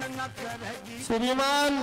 श्रीमान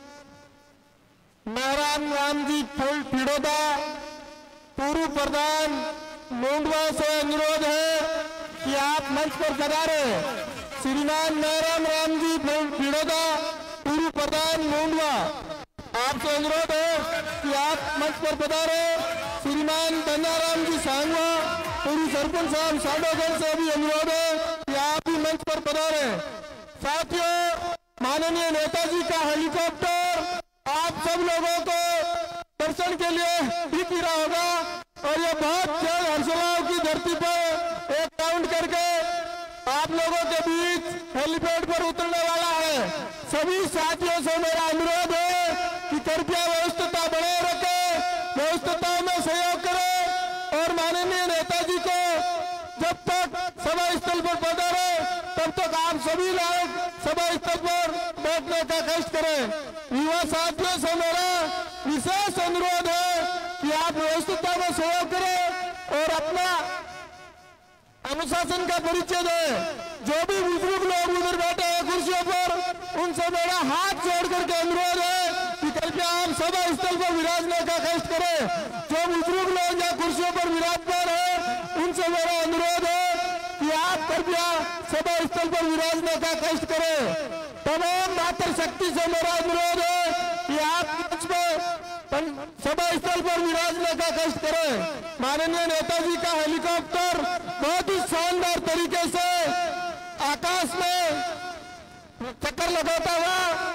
नारायण राम जी पिड़ोदा पूर्व प्रधान लोंडवा से अनुरोध है कि आप मंच पर पधारे। श्रीमान नारायण राम जी पिड़ोदा पूर्व प्रधान लोंडवा, आपसे अनुरोध है कि आप मंच पर पधारे। श्रीमान बन्नाराम जी सांगवा पूर्व सरपंच साहब साडोगढ़ से भी अनुरोध है कि आप भी मंच पर पधारे। साथियों, माननीय नेताजी का हेलीकॉप्टर आप सब लोगों को दर्शन के लिए दिख रहा होगा और ये बहुत जल्द हर्षलाव की धरती पर एक राउंड करके आप लोगों के बीच हेलीपैड पर उतरने वाला है। सभी साथियों से मेरा अनुरोध है कि कृपया व्यवस्था बनाए रखें, व्यवस्था में सहयोग करें और माननीय नेताजी को जब तक सभा स्थल पर पधारे तब तक आप सभी लोग सभा स्थल पर बैठने का कष्ट करें। युवा साथियों से मेरा विशेष अनुरोध है कि आप व्यवस्था में सहयोग करें और अपना अनुशासन का परिचय दें। जो भी बुजुर्ग लोग उधर बैठे हैं कुर्सियों पर, उनसे मेरा हाथ जोड़ करके अनुरोध है कि कृपया आप सभा स्थल पर विराजने का कष्ट करें। जो बुजुर्ग लोग यहाँ कुर्सियों पर विराजमान है, उनसे मेरा अनुरोध है कि आप कृपया सभा स्थल पर विराजने का कष्ट करें। तमाम मातृशक्ति से मेरा अनुरोध है कि आप सभा स्थल पर विराजने का कष्ट करें। माननीय नेताजी का हेलीकॉप्टर बहुत ही शानदार तरीके से आकाश में चक्कर लगाता हुआ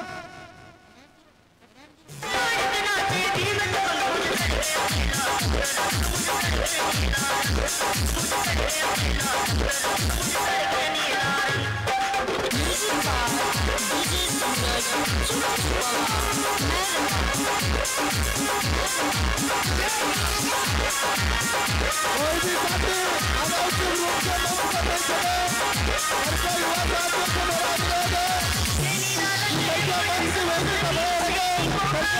कोई भी साथी अनावश्यक रूप से मंच पर नहीं चले। हर युवा साथियों को मेरा अनुरोध है कि मंच की व्यवस्था बनाए रखें।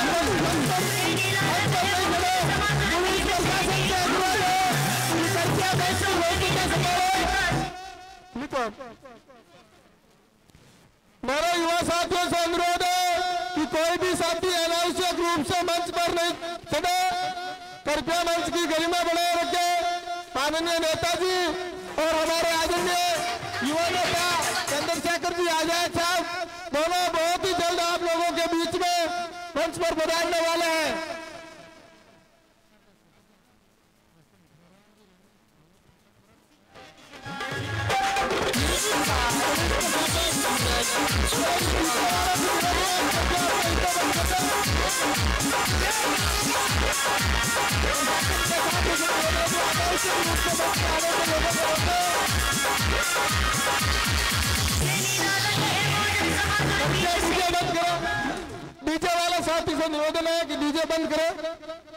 मंच पर नहीं चले। पुलिस प्रशासन से अनुरोध है कि कृपया मंच की व्यवस्था संभालें। मेरे युवा साथियों से अनुरोध है कि कोई भी साथी अनावश्यक रूप से मंच पर नहीं चढ़े। कृपया मंच की गरिमा बनाए रखे। माननीय नेताजी और हमारे आदरणीय युवा नेता चंद्रशेखर जी आजाद साहब दोनों बहुत ही जल्द आप लोगों के बीच में मंच पर पधारने वाले हैं। डीजे वाला साथी से निवेदन है कि डीजे बंद करें।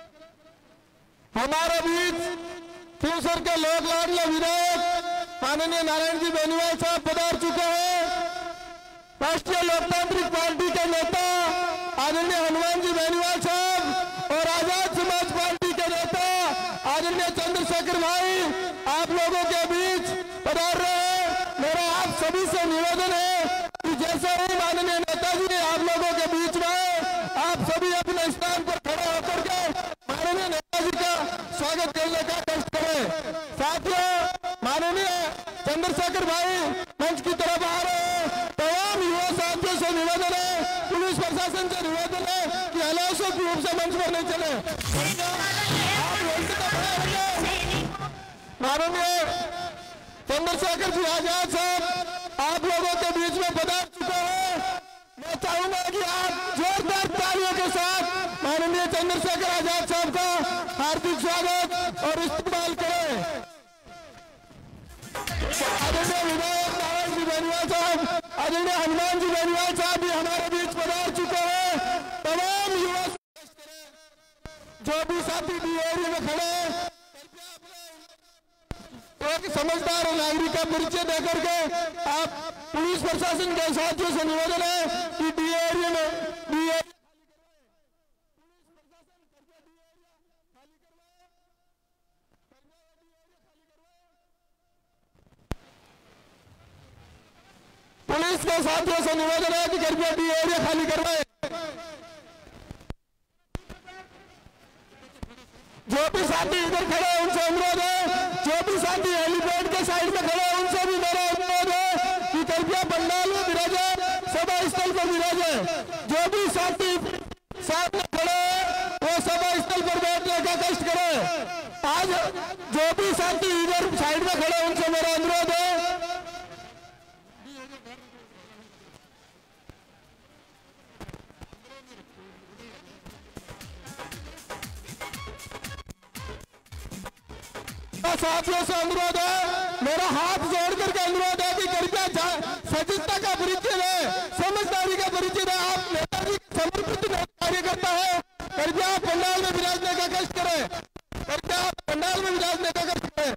हमारे बीच फ्यूचर के लोक लाडले विधायक माननीय नारायण जी बेनीवाल साहब पधार चुके हैं। राष्ट्रीय लोकतांत्रिक पार्टी के नेता आदरणीय हनुमान जी बेनीवाल साहब और आजाद समाज पार्टी के नेता आदरणीय चंद्रशेखर भाई आप लोगों के बीच पधार रहे हैं। मेरा आप सभी से निवेदन है कि जैसे ही माननीय नेताजी ने आप लोगों के बीच में आप सभी अपने स्थान पर खड़े होकर के माननीय नेताजी का स्वागत करने का कष्ट करें। साथियों, माननीय चंद्रशेखर भाई मंच की तरफ आ रहे हैं। तमाम युवा साथियों से निवेदन है, पुलिस प्रशासन से निवेदन है कि अनावश्यक रूप से मंच पर नहीं चले। माननीय चंद्रशेखर जी आजाद साहब आप लोगों के बीच में पधार चुके हैं। मैं चाहूंगा कि आप जोरदार तालियों के साथ माननीय चंद्रशेखर आजाद साहब का हार्दिक स्वागत और इस्तेमाल करें। आदरणीय विधायक नारायण जी बेनीवाल साहब, आदरणीय हनुमान जी बेनीवाल साहब भी हमारे बीच पधार चुके हैं। तमाम युवा जो भी साथी भी एरिया में खड़े हैं, एक समझदार और नागरिक का परिचय देकर के आप पुलिस प्रशासन के साथियों से निवेदन है कि डी एरिया में पुलिस के साथियों से निवेदन है कि कृपया डी एरिया खाली करवाएं। जो भी साथी इधर खड़े हैं उनसे अनुरोध है, जो भी साथी हेलीपैड के साइड में खड़े हैं उनसे भी मेरा अनुरोध है कि कृपया पंडाल में विराजे, सभा स्थल पर विराजे। जो भी साथी साथ में खड़े हैं वो सभा स्थल पर बैठने का कष्ट करें। आज जो भी साथी इधर साइड में खड़े हैं उनसे मेरा अनुरोध है। साथियों से अनुरोध है, मेरा हाथ जोड़ करके अनुरोध है कि कृपया सजगता का परिचय है, समझदारी का परिचय है। आप नेताजी समर्पित कार्यकर्ता है, कृपया पंडाल में विराजने का कष्ट करें, कृपया पंडाल में विराजने का कष्ट करें।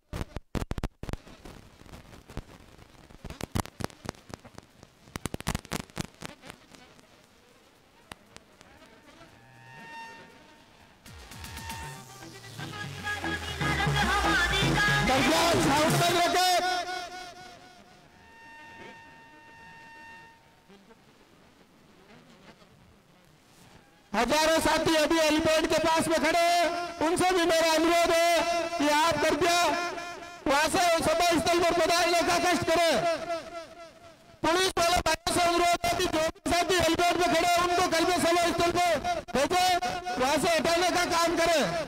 हजारों साथी अभी हेलीपैड के पास में खड़े हैं, उनसे भी मेरा अनुरोध है कि आप कृपया वहां से सभा स्थल पर पधारने का कष्ट करें। पुलिस वाले भाइयों से अनुरोध है कि जो भी साथी हेलीपैड में खड़े हैं उनको कल में सभा स्थल पर भेजे, वहां से हटाने का काम करें।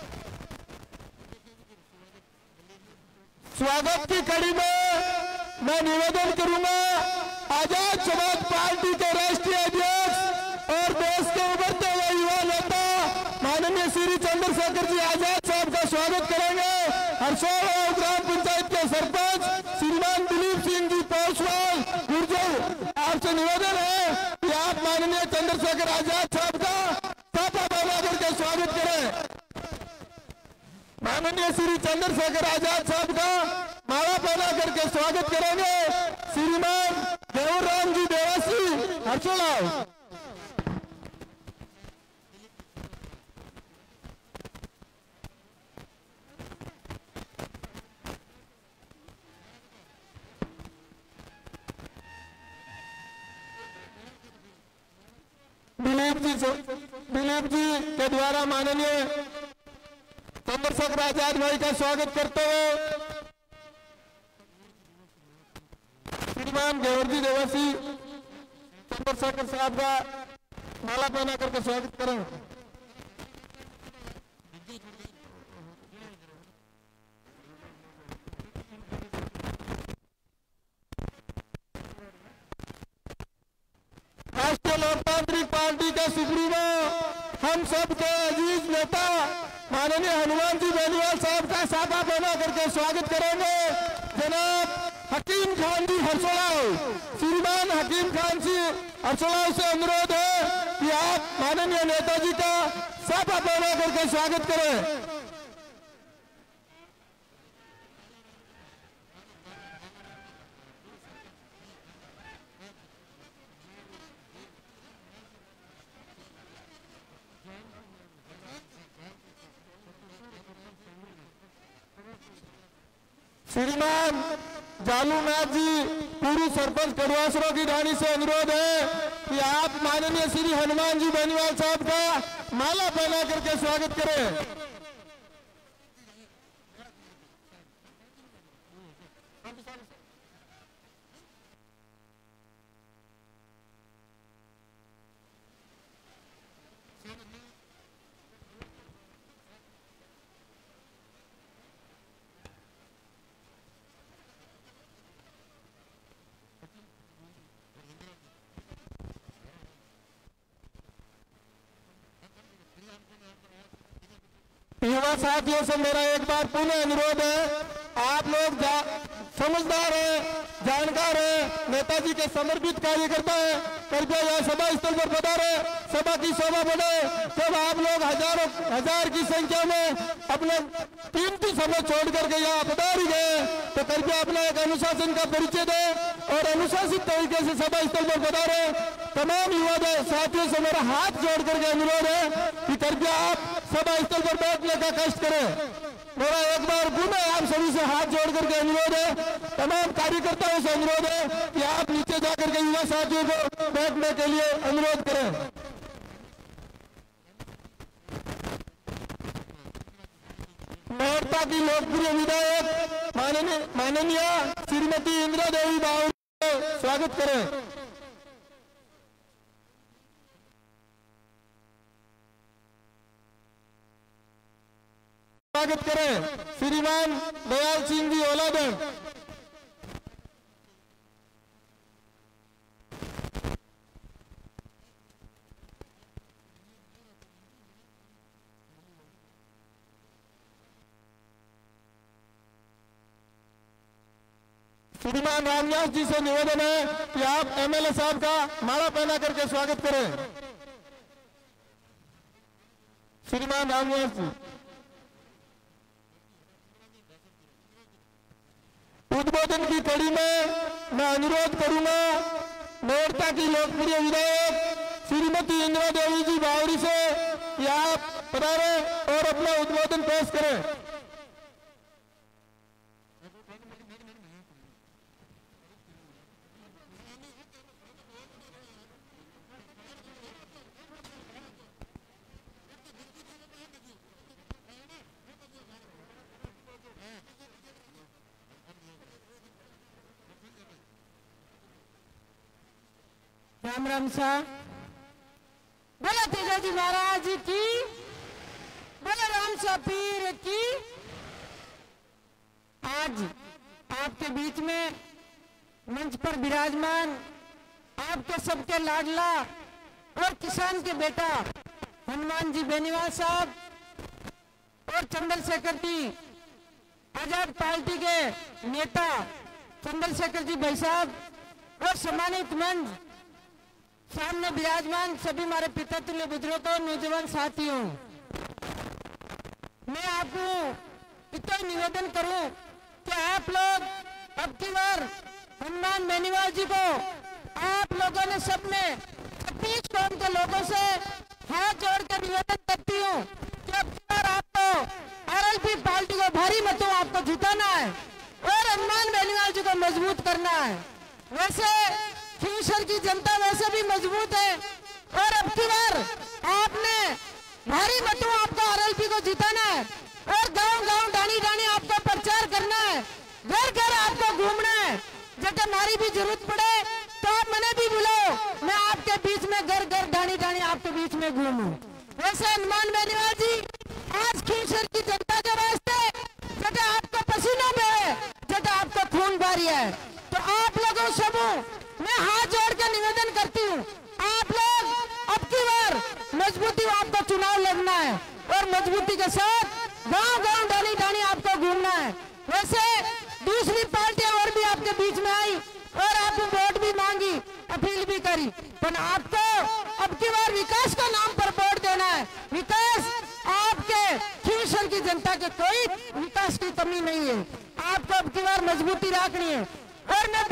स्वागत की कड़ी में मैं निवेदन करूंगा, आजाद समाज पार्टी के राष्ट्रीय अध्यक्ष और देश के उभरते हुए युवा नेता माननीय श्री चंद्रशेखर जी आजाद साहब का स्वागत करेंगे। हरसोल ग्राम पंचायत के सरपंच श्रीमान दिलीप सिंह जी पोसवाल गुर्जर, आपसे निवेदन है कि आप माननीय चंद्रशेखर आजाद साहब का साफा बना करके स्वागत करें। माननीय श्री चंद्रशेखर आजाद साहब का माला पहना करके स्वागत करेंगे श्रीमान देवराम जी देवासी हर्षोला। दिलीप जी के द्वारा माननीय चंद्रशेखर आजाद भाई का स्वागत करते हुए श्रीमान घेवरजी देवासी चंद्रशेखर साहब का माला पहना करके स्वागत करें। राष्ट्रीय लोकतांत्रिक पार्टी का सुप्रीमो, हम सब के अजीज नेता माननीय हनुमान जी बेनीवाल साहब का साफा पहना करके स्वागत करेंगे जनाब हकीम खान जी हरसोला। श्रीमान हकीम खान जी हरसोला से अनुरोध है कि आप माननीय नेताजी का साफा पहना करके स्वागत करें। श्रीमान जालूनाथ जी पूर्व सरपंच कड़वासरों की ढाणी से अनुरोध है कि आप माननीय श्री हनुमान जी बेनीवाल साहब का माला पहना करके स्वागत करें। युवा साथियों से मेरा एक बार पुनः अनुरोध है, आप लोग समझदार हैं, जानकार हैं, नेताजी के समर्पित कार्यकर्ता है, कृपया यह सभा स्थल पर पधारे, सभा की शोभा बढ़े। जब आप लोग हजार की संख्या में अपने कीमती समय छोड़ करके यहाँ पधार गए तो कृपया अपना एक अनुशासन का परिचय दें और अनुशासित तरीके से सभा स्थल पर पधारे। तमाम युवा साथियों से मेरा हाथ जोड़ करके अनुरोध है कि कृपया आप सभा स्थल पर बैठने का कष्ट करें। मेरा एक बार पुनः आप सभी से हाथ जोड़ करके अनुरोध है, तमाम कार्यकर्ताओं से अनुरोध है कि आप नीचे नीचे जाकर के युवा साथियों को बैठने के लिए अनुरोध करें। मेरठा की लोकप्रिय विधायक माननीय श्रीमती इंदिरा देवी बावरी को स्वागत करें। स्वागत करें श्रीमान दयाल सिंह जी ओलादन। श्रीमान रामनिवास जी से निवेदन है कि आप एमएलए साहब का माला पहना करके स्वागत करें। श्रीमान रामनिवास जी, उद्बोधन की कड़ी में मैं अनुरोध करूंगा मेरठा की लोकप्रिय विधायक श्रीमती इंदिरा देवी जी बावरी से कि आप पधारें और अपना उद्बोधन पेश करें। राम राम सा। बोला तेजाजी महाराज की, बोला राम सा पीर की। आज आपके बीच में मंच पर विराजमान आपके सबके लाडला और किसान के बेटा हनुमान जी बेनीवाल साहब और चंद्रशेखर जी आजाद पार्टी के नेता चंद्रशेखर जी भाई साहब और सम्मानित मंच सामने विराजमान सभी हमारे पिता तुल्य बुजुर्गों नौजवान साथियों, मैं आपको इतना निवेदन करूं कि आप लोग अब की बार हनुमान बेनीवाल जी को आप लोगों ने सबने 36 कौम के लोगों से हाथ जोड़कर निवेदन करती हूं कि अब की बार आपको आरएलपी पार्टी को भारी मतों आपको जिताना है और हनुमान बेनीवाल जी को मजबूत करना है। वैसे खींवसर की जनता वैसे भी मजबूत है और अब की बार आपने भारी मतों आपको आरएलपी को जिताना है और गांव-गांव डाणी-डाणी आपको प्रचार करना है, घर-घर आपको घूमना है। जब हमारी भी जरूरत पड़े तो आप मने भी बुलाओ, मैं आपके बीच में घर-घर डाणी-डाणी आपके बीच में घूमूं। वैसे हनुमान बेनीवाल जी आज खींवसर की जनता के वास्ते जब आपको पसीनों में है, जब आपको खून बारी है, तो आप लोगों समूह मैं हाथ जोड़ के निवेदन करती हूँ, आप लोग अब की बार मजबूती आपको चुनाव लड़ना है और मजबूती के साथ गांव-गांव डाणी-डाणी आपको घूमना है। वैसे दूसरी पार्टियां और भी आपके बीच में आई और आपने वोट भी मांगी, अपील भी करी, पर आपको अब की बार विकास का नाम पर वोट देना है। विकास आपके खींवसर की जनता के कोई विकास की कमी नहीं है, आपको अब की बार मजबूती रखनी है। और मैं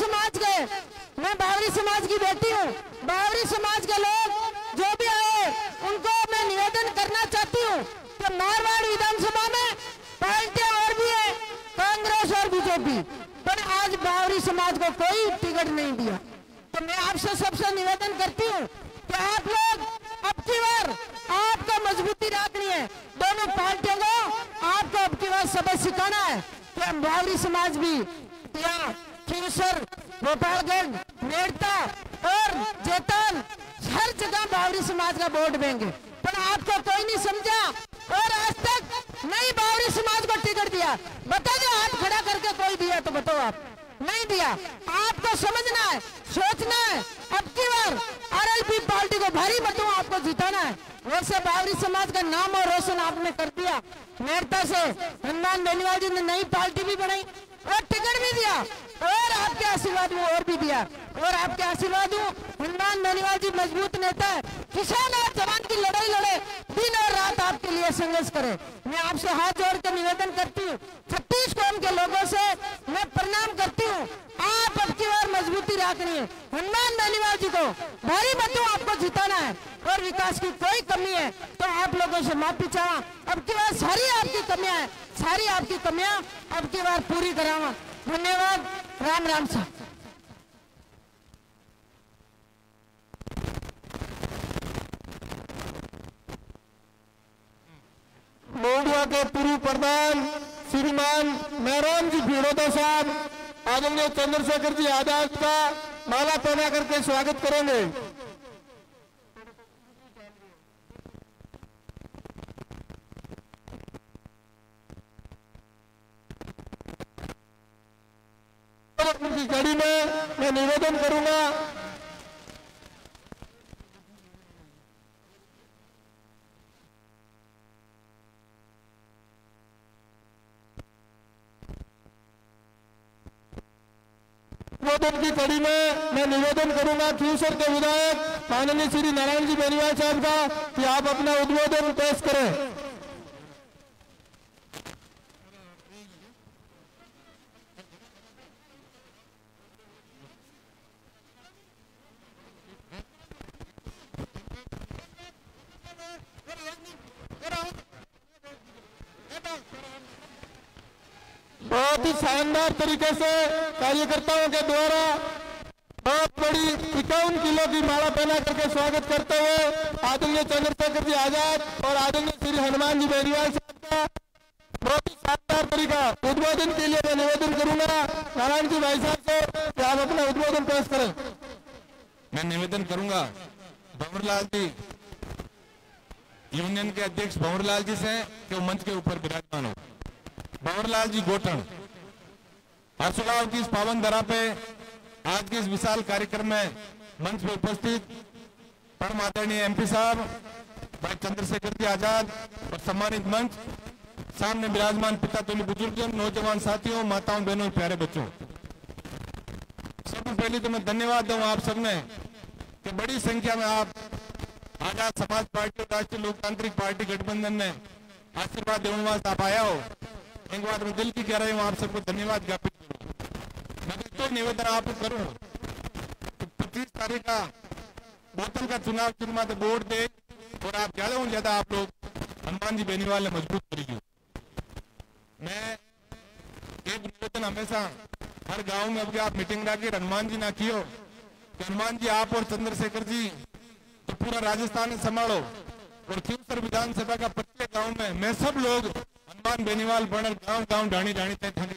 बावरी समाज की बेटी हूँ, बावरी समाज के लोग जो भी आए उनको मैं निवेदन करना चाहती हूँ कि मारवाड़ विधानसभा में पार्टियां और भी है, कांग्रेस और बीजेपी, पर आज बावरी समाज को कोई टिकट नहीं दिया। तो मैं आपसे सबसे निवेदन करती हूँ कि आप लोग अब की बार आपको मजबूती रखनी है, दोनों पार्टियों को आपको अब की बार सबक सिखाना है कि हम बावरी समाज भी यहाँ खींवसर, गोपालगंज, मेरठा और जेतन हर जगह बावरी समाज का वोट देंगे, पर आपको कोई नहीं समझा और आज तक नहीं बावरी समाज को टिकट दिया। बता दो, हाथ खड़ा करके कोई दिया तो बताओ, आप नहीं दिया। आपको समझना है, सोचना है, अब की बार आरएलपी पार्टी को भारी मतों आपको जिताना है। वैसे बावरी समाज का नाम और रोशन आपने कर दिया, मेरठा से हनुमान बेनीवाल जी ने नई पार्टी भी बनाई और टिकट भी दिया और आपके आशीर्वाद में और भी दिया और आपके आशीर्वाद हनुमान बेनीवाल जी मजबूत नेता है, किसान और जवान की लड़ाई लड़े, दिन और रात आपके लिए संघर्ष करे। मैं आपसे हाथ जोड़कर निवेदन करती हूँ, 36 कौम के लोगों से मैं प्रणाम करती हूँ, आप अब की बार मजबूती रखनी है, हनुमान बेनीवाल जी को भारी मतों आपको जिताना है और विकास की कोई कमी है तो आप लोगों से माफी चाहा। अब की बार सारी आपकी कमियां है, सारी आपकी कमियां अब की बार पूरी करावा। धन्यवाद। राम राम साहब। के पूर्व प्रधान श्रीमान नारायण जी भिड़ोदा साहब आदरणीय चंद्रशेखर जी आजाद का माला पहना करके स्वागत करेंगे। की कड़ी में मैं निवेदन करूंगा उद्बोधन की कड़ी में मैं निवेदन करूंगा खींवसर के विधायक माननीय श्री नारायण जी बेनीवाल साहब का कि आप अपना उद्बोधन पेश करें। बहुत ही शानदार तरीके से कार्यकर्ताओं के द्वारा बहुत बड़ी 51 किलो की माला पहना करके स्वागत करते हुए आदरणीय चंद्रशेखर जी आजाद और आदरणीय श्री हनुमान जी बेनीवाल साहब का बहुत ही शानदार तरीका उद्बोधन के लिए मैं निवेदन करूंगा नारायण जी भाई साहब से कि आप अपना उद्बोधन पेश करें। मैं निवेदन करूंगा भंवरलाल जी यूनियन के अध्यक्ष भंवरलाल जी से कि वो मंच के ऊपर विराजमान हो। भंवरलाल जी गोटन हर्षोल्लास की इस पावन धरा पे आज के इस विशाल कार्यक्रम में मंच पे उपस्थित परम आदरणीय एमपी साहब भाई चंद्रशेखर जी आजाद और सम्मानित मंच सामने विराजमान पिता तुल्य बुजुर्गजन नौजवान साथियों माताओं बहनों प्यारे बच्चों, सबसे पहले तो मैं धन्यवाद दूं आप सबने कि बड़ी संख्या में आप आजाद समाज पार्टी और राष्ट्रीय लोकतांत्रिक पार्टी गठबंधन ने आशीर्वाद देने वास्ते आप आया हो। एक बात मैं दिल की कह रही हूँ, आप सबको धन्यवाद ज्ञापित करूँ। मैं तो निवेदन आपको करूँ 25 तारीख का बोतल का चुनाव चिन्ह तो वोट दे और आप ज्यादा से ज्यादा आप लोग हनुमान जी बेनीवाल ने मजबूत करेगी। मैं एक निवेदन हमेशा हर गांव में अब आप मीटिंग डाके हनुमान जी ना कियो कि हनुमान जी आप और चंद्रशेखर जी तो पूरा राजस्थान संभालो और खींवसर विधानसभा का प्रत्येक गांव में मैं सब लोग हनुमान बेनीवाल बनर गांव गांव ढाणी ढाणी तय थी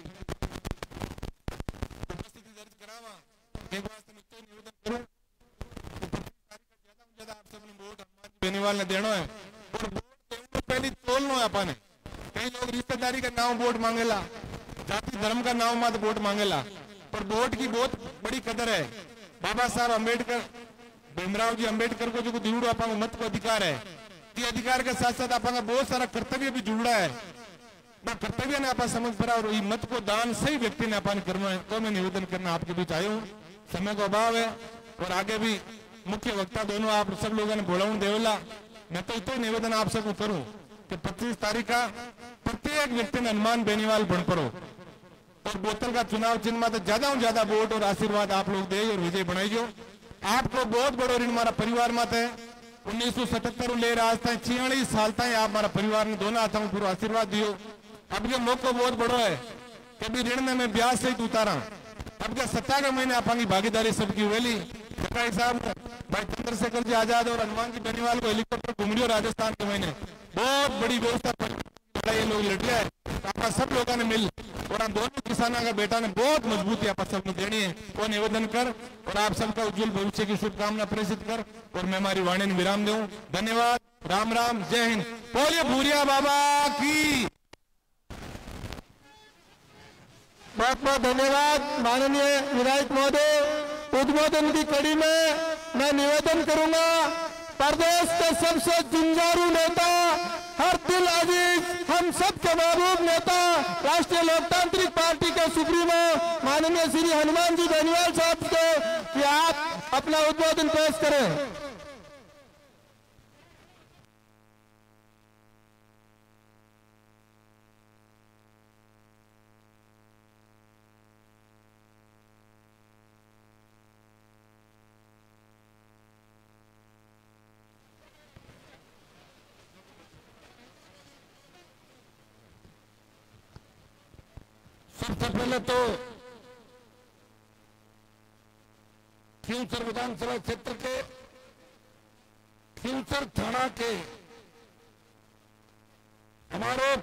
उपस्थिति दर्ज करावा। एक बार से मैं निवेदन करूं तो 25 तारीख का ज्यादा आप सबने वोट हनुमान जी बेनीवाल ने देना है और वोट देने से पहले तोलना है अपन। कई लोग रिश्तेदारी का नाम वोट मांगेला, जाति धर्म का नाम मत वोट मांगेला, पर वोट की बहुत बड़ी कदर है। बाबा साहब अम्बेडकर भीमराव जी अम्बेडकर को जो दिवड़ो अपना मत को अधिकार है, ये अधिकार के साथ साथ अपना बहुत सारा कर्तव्य भी जुड़ा है। मैं कर्तव्य ने अपना समझ पड़ा और मत को दान सही व्यक्ति ने अपन करना है। तो मैं निवेदन करना आपके बीच आया हूँ, समय का अभाव है और आगे भी मुख्य वक्ता दोनों आप सब लोगों ने बोला देवला। मैं तो इतना निवेदन आप सबको करूं कि 25 तारीख का प्रत्येक व्यक्ति ने हनुमान बेनीवाल बन पड़ो और बोतल का चुनाव चिन्ह में तो ज्यादा से ज्यादा वोट और आशीर्वाद आप लोग दे और विजय बनाइयो। आपको बहुत बड़ो ऋण हमारा परिवार मत है। 1977 ले आज तक 46 साल तक आप हमारा परिवार ने दोनों हाथों में पूरा आशीर्वाद दियो। अब के मौका बहुत बड़ो है कि भी ऋण में मैं ब्याज सहित उतारा। अब के 17 महीने आपकी भागीदारी सबकी वेली साहब भाई चंद्रशेखर जी आजाद और हनुमान जी बेनीवाल को हेलीकॉप्टर घूम रही राजस्थान के महीने बहुत बड़ी व्यवस्था ये लोग लड़ रहा है। आप सब लोगों ने मिल और हम दोनों किसानों का बेटा ने बहुत मजबूती आप सबको देनी है वो निवेदन कर और आप सबका उज्जवल भविष्य की शुभकामना प्रेषित कर और मैं हमारी वाणी ने विराम दूं। धन्यवाद। राम राम, जय हिंद, बोलिए भूरिया बाबा की। बहुत बहुत धन्यवाद माननीय विधायक महोदय। उद्बोधन की कड़ी में मैं निवेदन करूंगा प्रदेश के सबसे जुंजारू नेता, हर दिल अजीज, हम सब के महबूब नेता, राष्ट्रीय लोकतांत्रिक पार्टी के सुप्रीमो माननीय श्री हनुमान जी बेनीवाल साहब को कि आप अपना उद्बोधन पेश करें। सबसे पहले तो खींवसर विधानसभा क्षेत्र के खींवसर थाना के हमारे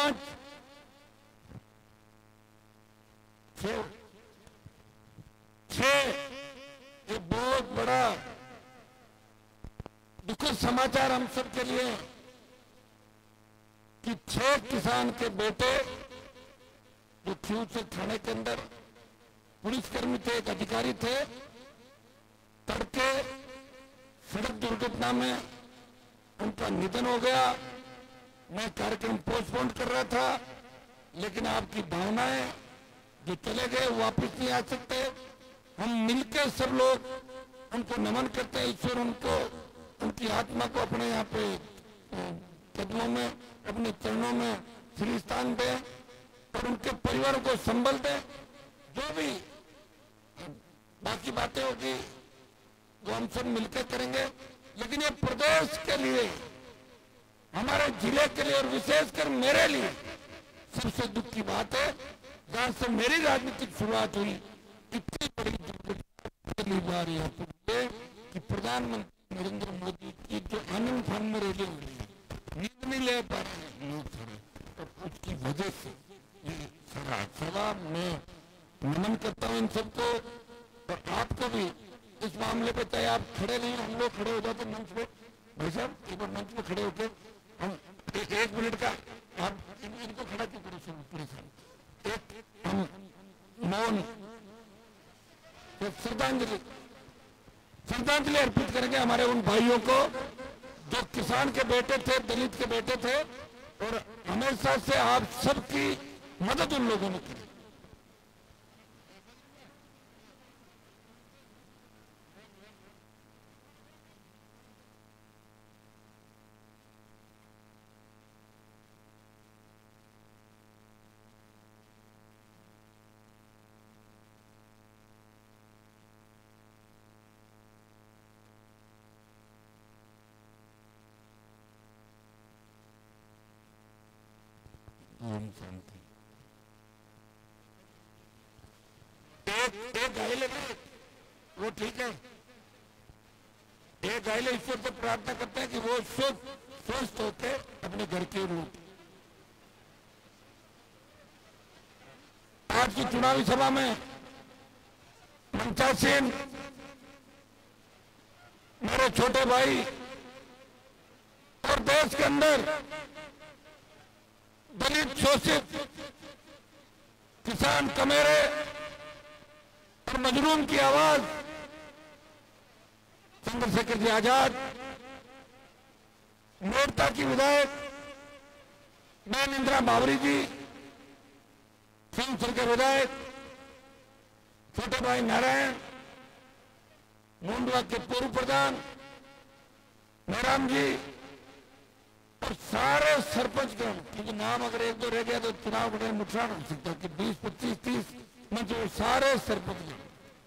छह ये बहुत बड़ा दुखद समाचार हम सब के लिए कि 6 किसान के बेटे जो फ्यूचर थाने के अंदर पुलिसकर्मी थे, एक अधिकारी थे, तड़के सड़क दुर्घटना में उनका निधन हो गया। मैं कार्यक्रम पोस्टपोन कर रहा था, लेकिन आपकी भावनाएं जो चले गए वापस नहीं आ सकते। हम मिलकर सब लोग उनको नमन करते हैं। ईश्वर उनको, उनकी आत्मा को अपने यहाँ पे कदमों में, अपने चरणों में श्री स्थान दे और उनके परिवार को संबल दे। जो भी बाकी बातें होगी वो हम सब मिलकर करेंगे, लेकिन ये प्रदेश के लिए, हमारे जिले के लिए और विशेषकर मेरे लिए सबसे दुख की बात है, जहां से मेरी राजनीतिक शुरुआत हुई, इतनी बड़ी दुर्घटना पहली बार यहाँ पर कि प्रधानमंत्री नरेंद्र मोदी की जो आनंद फान में रैली हो रही है, नींद नहीं ले पा रहे हैं लोग सारे, तो उसकी वजह से ये सारा सभा मैं नमन करता हूँ इन सबको। और आपको भी इस मामले पे, चाहे आप खड़े नहीं, हम लोग खड़े हो जाते मंच पे। भाई साहब एक बार मंच पे खड़े होके हम एक मिनट का आप इनको खड़ा क्यों करो पूरे साल, एक हम मौन श्रद्धांजलि अर्पित करेंगे हमारे उन भाइयों को जो किसान के बेटे थे, दलित के बेटे थे, और हमेशा से आप सबकी मदद उन लोगों ने की। एक घायल है वो ठीक है, एक घायल ईश्वर से प्रार्थना करते हैं कि वो स्वस्थ होके अपने घर के रूप। आज की चुनावी सभा में मंचासीन मेरे छोटे भाई और देश के अंदर दलित, शोषित, किसान, कमेरे और मजलूम की आवाज चंद्रशेखर जी आजाद, मेड़ता की विधायक बहन इंदिरा बावरी जी, सिंहसर के विधायक छोटे भाई नारायण, मुंडवा के पूर्व प्रधान नारायण जी, और सारे सरपंच गण, क्योंकि नाम अगर एक दो रह गया तो चुनाव बड़े नुकसान हो सकता है कि 20, 25, 30 में जो सारे सरपंच गण,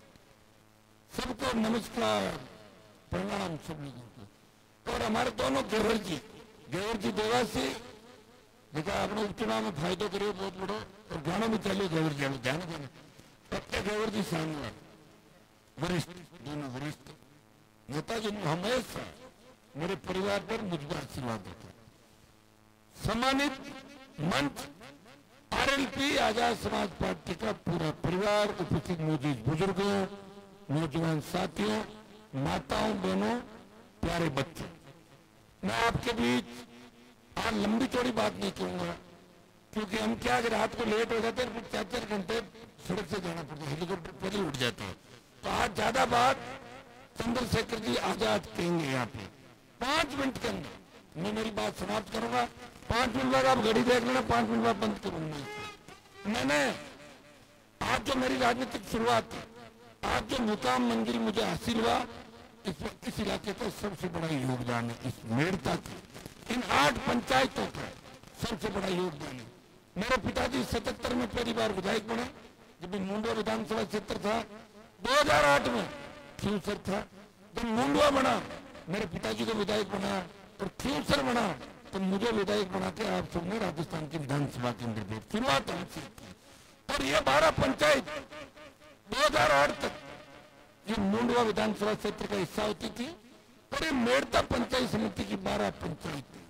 सबको नमस्कार, प्रणाम सब लोगों को। और हमारे दोनों गेवर जी देवासी, देखा आपने उपचुनाव में फायदो करियो बहुत बड़ो, और गाना भी चलिए गेवर जी, ध्यान देना पक्के गेवर जी सामने वरिष्ठ, दोनों वरिष्ठ नेता जी हमेशा मेरे परिवार पर मुझ पर आशीर्वाद देते। सम्मानित मंच आरएलपी आजाद समाज पार्टी का पूरा परिवार, उपस्थित मौजूद बुजुर्गों, नौजवान साथियों, माताओं, बहनों, प्यारे बच्चों, मैं आपके बीच आज लंबी चौड़ी बात नहीं करूंगा, क्योंकि हम क्या अगर रात को लेट हो जाते हैं फिर 4-4 घंटे सड़क से जाना पड़ता है, हेलीकॉप्टर पहले उठ जाता है। तो आज ज्यादा बात चंद्रशेखर जी आजाद कहेंगे यहाँ पे 5 मिनट के अंदर मैं मेरी बात समाप्त करूंगा। 5 मिनट बाद आप घड़ी देख लेना, 5 मिनट बाद बंद करूंगा। मैंने आज जो मेरी राजनीतिक शुरुआत है, आज जो मुकाम मंजिल मुझे हासिल हुआ, इस इलाके का सबसे बड़ा योगदान है, इस मेड़ता की इन 8 पंचायतों का सबसे बड़ा योगदान है। मेरे पिताजी 77 में पहली बार विधायक बने, जब मुंडवा विधानसभा क्षेत्र था। 2008 में फ्यूचर था, जब मुंडवा बना मेरे पिताजी को विधायक बना, और फ्यूचर बना तो मुझे विधायक बना के आप सबने राजस्थान की विधानसभा के अंदर भेज शुरुआत हमसे की। और ये 12 पंचायत 2008 तक ये मुंडवा विधानसभा क्षेत्र का हिस्सा होती थी, और ये मेड़ता पंचायत समिति की 12 पंचायत थी।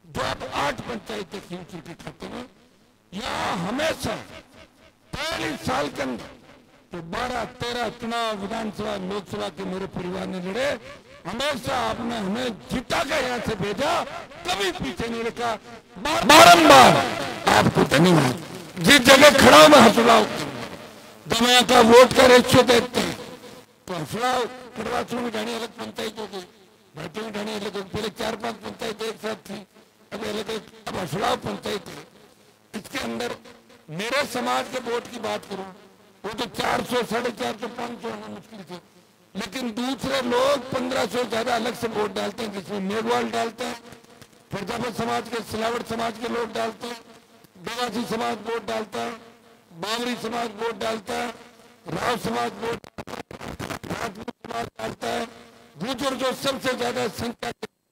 जो अब 8 पंचायतें खींच के खाते हैं, यहाँ हमेशा पहले साल के अंदर तो 12-13 चुनाव विधानसभा लोकसभा के मेरे परिवार ने लड़े, हमेशा आपने हमें जिता के यहाँ से भेजा, कभी पीछे नहीं रखा। बारंबार आपको धन्यवाद। जिस जगह खड़ा मैं हंसलाओ दमया का वोट का रेशियो देखते हैं तो हंसलाओ करवाचू में जानी अलग पंचायत हो गई, भाटी में जानी अलग, पहले 4-5 पंचायत एक साथ थी, अब अलग, अब हंसलाओ पंचायत है। इसके अंदर मेरे समाज के वोट की बात करूं वो तो 400, 450, 500 होना मुश्किल थे, लेकिन दूसरे लोग 1500 ज्यादा अलग से वोट डालते हैं, जिसमें मेघवाल डालते हैं, प्रजापत समाज के, सिलावट समाज के लोग डालते हैं, देवासी समाज वोट डालता है, बावरी समाज वोट डालता है, राव समाज वोट, राजपूत समाज डालता है, गुजर जो सबसे ज्यादा संख्या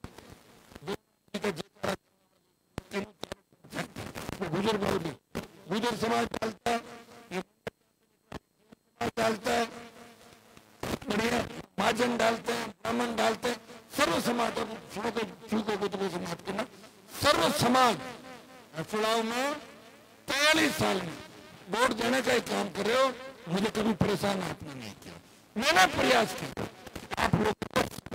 गुजर बावरी गुजर समाज डालता है, डालता है, बढ़िया महाजन डालते हैं, ब्राह्मण डालते हैं, सर्व समाज समाज के ना सर्व समाज चुनाव में 43 साल में वोट देने का ही काम कर रहे हो। मुझे कभी परेशान आपने नहीं किया, मैंने प्रयास किया आप लोग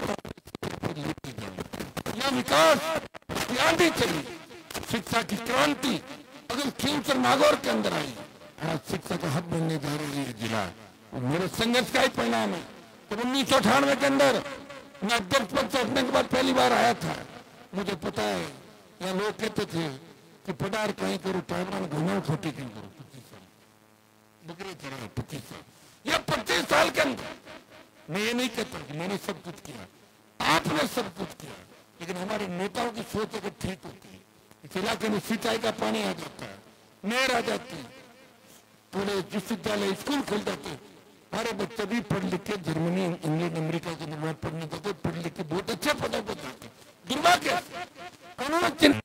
यह विकास आंधी चली, शिक्षा की क्रांति अगर खींचर नागौर के अंदर आई, आज शिक्षा का हब बनने जा रही है जिला, मेरे संघर्ष का ही परिणाम है। तो 1998 के अंदर मैं अध्यक्ष पद से हटने के बाद पहली बार आया था, मुझे पता है यहाँ लोग कहते थे कि पटार कहीं करो, टाइम घुमाओ, छोटी कहीं करो, 25 साल बकरी चढ़ा 25 साल, या 25 साल के अंदर मैं ये नहीं कहता कि मैंने सब कुछ किया, आपने सब कुछ किया, लेकिन हमारे नेताओं की सोच अगर ठीक होती है, इस इलाके में सिंचाई का पानी आ जाता है, नहर आ जाती है, पूरे विश्वविद्यालय स्कूल खुल जाते, हमारे बच्चे भी पढ़ लिख के जर्मनी, इंग्लैंड, अमेरिका के निर्माण पढ़ने जाते, पढ़ लिख के बहुत अच्छे पदों पर जाते। दुर्भाग्य उन्होंने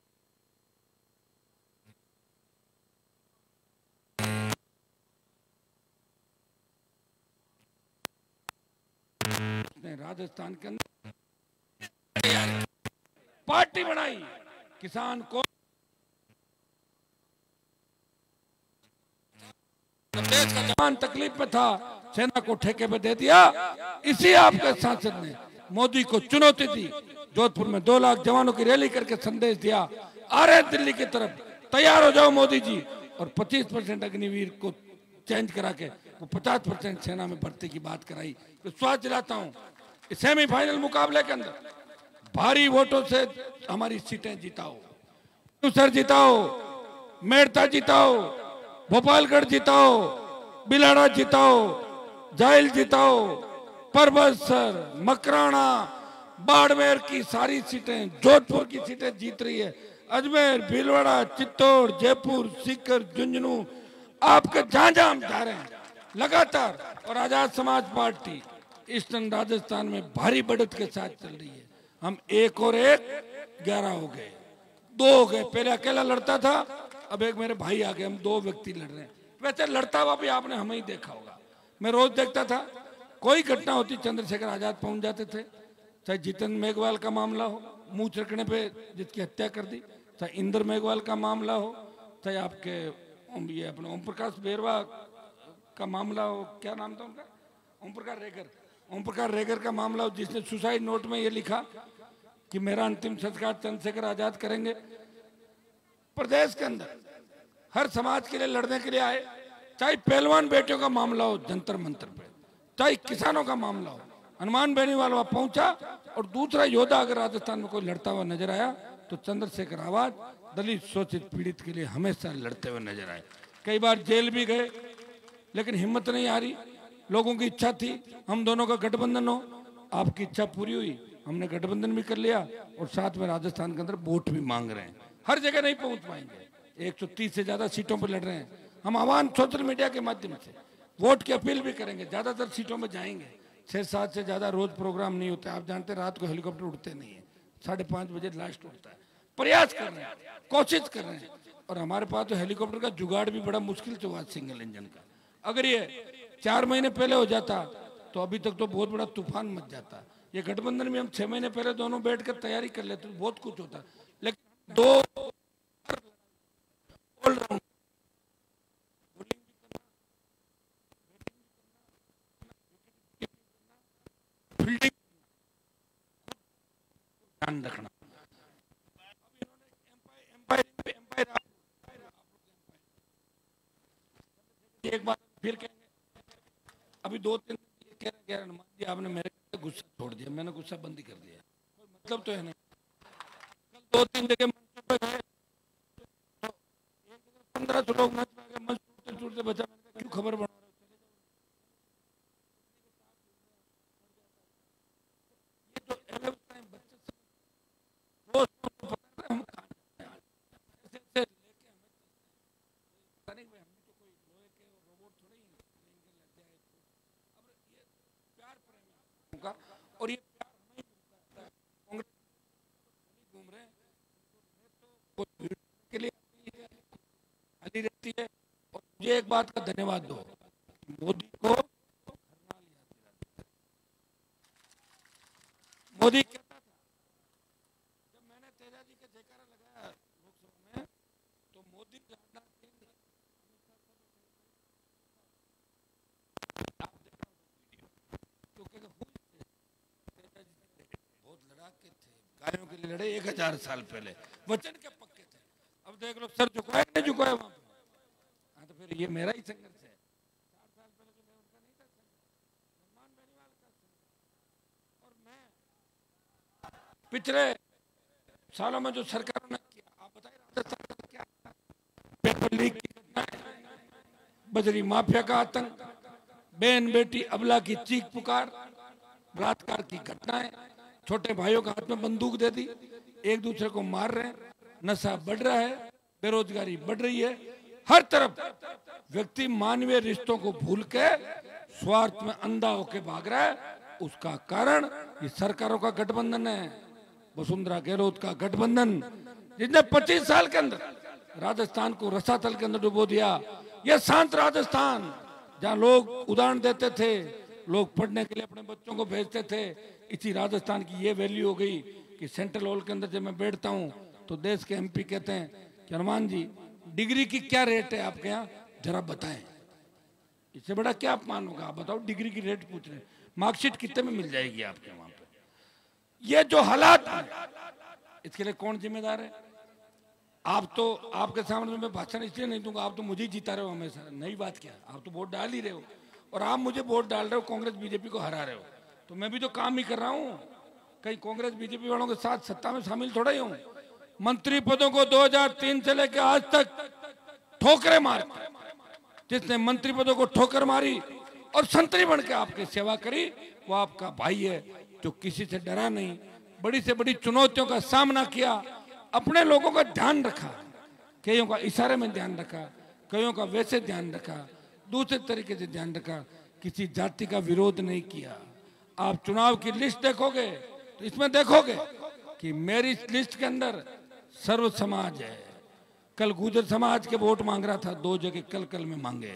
राजस्थान के अंदर पार्टी बनाई, किसान को देश का जवान तकलीफ में था, सेना को ठेके पे दे दिया। इसी आपके सांसद ने मोदी को चुनौती दी, जोधपुर में 2 लाख जवानों की रैली करके संदेश दिया, आ रहे दिल्ली की तरफ, तैयार हो जाओ मोदी जी, और 25% अग्निवीर को चेंज करा के वो 50% सेना में भर्ती की बात कराई। विश्वास दिलाता हूँ सेमीफाइनल मुकाबले के अंदर भारी वोटों से हमारी सीटें जिताओ, सर जिताओ, मेड़ता जिताओ, भोपालगढ़ जिताओ, बिलाड़ा जिताओ, जायल जिताओ, परबतसर, मकराना, बाड़मेर की सारी सीटें, जोधपुर की सीटें जीत रही है, अजमेर, भीलवाड़ा, चित्तौड़, जयपुर, सीकर, झुंझुनू, आपके जहां जहां हम जा रहे हैं लगातार। और आजाद समाज पार्टी ईस्टर्न राजस्थान में भारी बढ़त के साथ चल रही है। हम 1 और 1 11 हो गए, 2 हो गए, पहले अकेला लड़ता था, अब एक मेरे भाई आ गए, हम 2 व्यक्ति लड़ रहे हैं। वैसे लड़ता हुआ भी आपने हमें ही देखा होगा, मैं रोज देखता था, कोई घटना होती चंद्रशेखर आजाद पहुंच जाते थे, चाहे जितेंद्र मेघवाल का मामला हो, मुंह छिड़कने पे जिसकी हत्या कर दी, चाहे इंद्र मेघवाल का मामला हो, चाहे आपके ये अपने ओम प्रकाश बेरवा का मामला हो, क्या नाम था उनका, ओम प्रकाश रेगर का मामला हो, जिसने सुसाइड नोट में ये लिखा कि मेरा अंतिम संस्कार चंद्रशेखर आजाद करेंगे। प्रदेश के अंदर हर समाज के लिए लड़ने के लिए आए, चाहे पहलवान बेटियों का मामला हो जंतर मंतर पे, चाहे किसानों का मामला हो, हनुमान बेनीवाल वहां पहुंचा। और दूसरा योद्धा अगर राजस्थान में कोई लड़ता हुआ नजर आया तो चंद्रशेखर आजाद दलित शोषित पीड़ित के लिए हमेशा लड़ते हुए नजर आए। कई बार जेल भी गए, लेकिन हिम्मत नहीं आ रही, लोगों की इच्छा थी हम दोनों का गठबंधन हो, आपकी इच्छा पूरी हुई, हमने गठबंधन भी कर लिया और साथ में राजस्थान के अंदर वोट भी मांग रहे हैं। हर जगह नहीं पहुंच पाएंगे, 130 से ज्यादा सीटों पर लड़ रहे हैं। हम आह्वान सोशल मीडिया के माध्यम से वोट की अपील भी करेंगे, ज्यादातर सीटों में जाएंगे। 6-7 से ज्यादा रोज प्रोग्राम नहीं होते, आप जानते हैं रात को हेलीकॉप्टर उड़ते नहीं है, 5:30 बजे लास्ट उड़ता है। प्रयास कर रहे हैं, कोशिश कर रहे हैं, और हमारे पास तो हेलीकॉप्टर का जुगाड़ भी बड़ा मुश्किल से हुआ सिंगल इंजन का। अगर ये 4 महीने पहले हो जाता तो अभी तक तो बहुत बड़ा तूफान मच जाता। ये गठबंधन में हम 6 महीने पहले दोनों बैठकर तैयारी कर लेते तो बहुत कुछ होता, लेकिन दो ऑलराउंड बॉलिंग भी करना, बैटिंग भी करना, फील्डिंग ध्यान रखना। अब इन्होंने एम्पायर एक बार फिर कहेंगे, अभी 2-3 दिन ये कह रहे हैं हनुमान जी आपने मेरे पे गुस्सा छोड़ दिया, मैंने गुस्सा बंद कर दिया, कोई मतलब तो है नहीं। कल 2-3 जगह मंच पे गए तो एक जगह 1500 लोग मंच पे गए, मंच टूटते टूटते बचा, मैंने कहा क्यों खबर बना रहे हो, चले जाओ। ये जो टाइम बच्चे दोस्तों को पता है हम कहाँ ऐसे ऐसे लेके हमें पता नहीं, हम भी तो कोई लोहे के रोबोट थोड़े ही लेंगे लग जाए तो। अब ये प्यार प्रेम होगा और ये प्यार हमें ही मिलता है। कांग्रेस घूम रहे हैं तो कोई के लिए खाली रहती है। और मुझे एक बात का धन्यवाद दो, मोदी को मोदी कहता था, जब मैंने तेजा जी के जयकारा लगाया लोकसभा में तो मोदी राजनाथ सिंह बहुत लड़ाके थे, गायों के लिए लड़े 1000 साल पहले, वचन के पक्के थे। अब देख लो सर झुकाए नहीं झुकाए वहां पे। हाँ तो फिर ये मेरा ही संघर्ष है। 4 साल पहले तो मैं उनका नहीं था संघर्ष, हनुमान बेनीवाल का संघर्ष। और मैं पिछले सालों में जो सरकारों ने किया, आप बताइए राजस्थान में क्या, पेपर लीक की घटनाएं, बजरी माफिया का आतंक, बहन बेटी अबला की चीख पुकार, बलात्कार की घटनाएं, छोटे भाइयों के हाथ में बंदूक दे दी, एक दूसरे को मार रहे हैं, नशा बढ़ रहा है, बेरोजगारी बढ़ रही है, हर तरफ व्यक्ति मानवीय रिश्तों को भूल के स्वार्थ में अंधा होके भाग रहा है। उसका कारण ये सरकारों का गठबंधन है, वसुंधरा गहलोत का गठबंधन, जिसने 25 साल के अंदर राजस्थान को रसातल के अंदर डुबो दिया। यह शांत राजस्थान जहाँ लोग उदाहरण देते थे, लोग पढ़ने के लिए अपने बच्चों को भेजते थे, इसी राजस्थान की ये वैल्यू हो गई कि सेंट्रल हॉल के अंदर जब मैं बैठता हूँ तो देश के एमपी कहते हैं कि हनुमान जी डिग्री की क्या रेट है आपके यहाँ, जरा बताएं। इससे बड़ा क्या अपमान होगा, आप बताओ, डिग्री की रेट पूछ रहे हैं, मार्कशीट कितने में मिल जाएगी आपके वहां पे। ये जो हालात है इसके लिए कौन जिम्मेदार है? आप तो, आपके सामने मैं भाषण इसलिए नहीं दूंगा, आप तो मुझे ही जीता रहे हो हमेशा, नई बात क्या, आप तो वोट डाल ही रहे हो और आप मुझे वोट डाल रहे हो, कांग्रेस बीजेपी को हरा रहे हो, तो मैं भी तो काम ही कर रहा हूँ। कहीं कांग्रेस बीजेपी वालों के साथ सत्ता में शामिल थोड़ा ही हूँ। मंत्री पदों को 2003 से लेकर आज तक ठोकरे मार, जिसने मंत्री पदों को ठोकर मारी और संतरी बन के आपकी सेवा करी, वो आपका भाई है जो किसी से डरा नहीं, बड़ी से बड़ी चुनौतियों का सामना किया, अपने लोगों का ध्यान रखा, कईयों का इशारे में ध्यान रखा, कईयों का वैसे ध्यान रखा, दूसरे तरीके से ध्यान रखा, किसी जाति का विरोध नहीं किया। आप चुनाव की लिस्ट देखोगे तो इसमें देखोगे कि मेरी लिस्ट के अंदर सर्व समाज है। कल गुर्जर समाज के वोट मांग रहा था, 2 जगह कल में मांगे,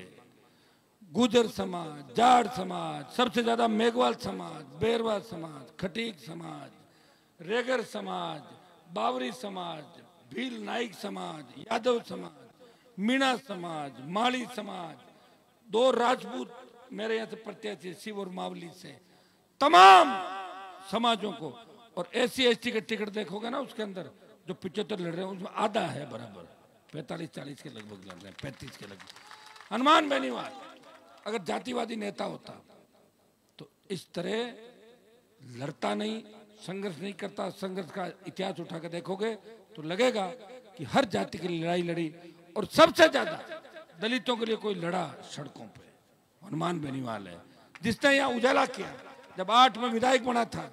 गुर्जर समाज, जाट समाज, सबसे ज्यादा मेघवाल समाज, बेरवा समाज, खटीक समाज, रेगर समाज, बावरी समाज, भील नाइक समाज, यादव समाज, मीणा समाज, माली समाज, 2 राजपूत मेरे यहाँ से प्रत्याशी शिव और मावली से, तमाम समाजों को। और SC/ST के टिकट देखोगे ना, उसके अंदर जो 75 लड़ रहे हैं उसमें आधा है बराबर, 45-40 के लगभग लड़ रहे हैं, 35 के लगभग। हनुमान बेनीवाल अगर जातिवादी नेता होता तो इस तरह लड़ता नहीं, संघर्ष नहीं करता। संघर्ष का इतिहास उठा कर देखोगे तो लगेगा कि हर जाति के लिए लड़ाई लड़ी और सबसे ज्यादा दलितों के लिए कोई लड़ा सड़कों पे, हनुमान बेनीवाल है, जिसने यहाँ उजाला किया। जब 8 में विधायक बना था,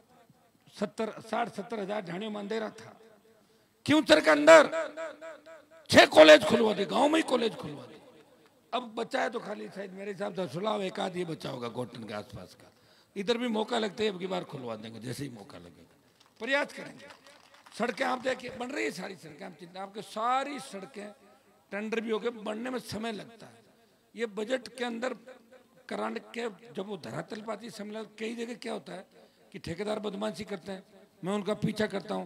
60-70 हजार झाड़ियों में अंधेरा था, क्यों सर के अंदर 6 कॉलेज खुलवा दे, गांव में ही कॉलेज खुलवा दे। अब बचा है तो खाली शायद मेरे हिसाब से 16 एक आध ये बचा होगा गोटन के आसपास का, इधर भी मौका लगता है, अब की बार खुलवा देंगे जैसे ही मौका लगेगा, प्रयास करेंगे। सड़कें आप देखिए बन रही है, सारी सड़कें आप चिंता, आपके सारी सड़कें टेंडर भी हो गए, बनने में समय लगता है। ये बजट के अंदर कराने के जब वो धरातल पाती समय, कई जगह क्या होता है कि ठेकेदार बदमाशी करते हैं, मैं उनका पीछा करता हूँ,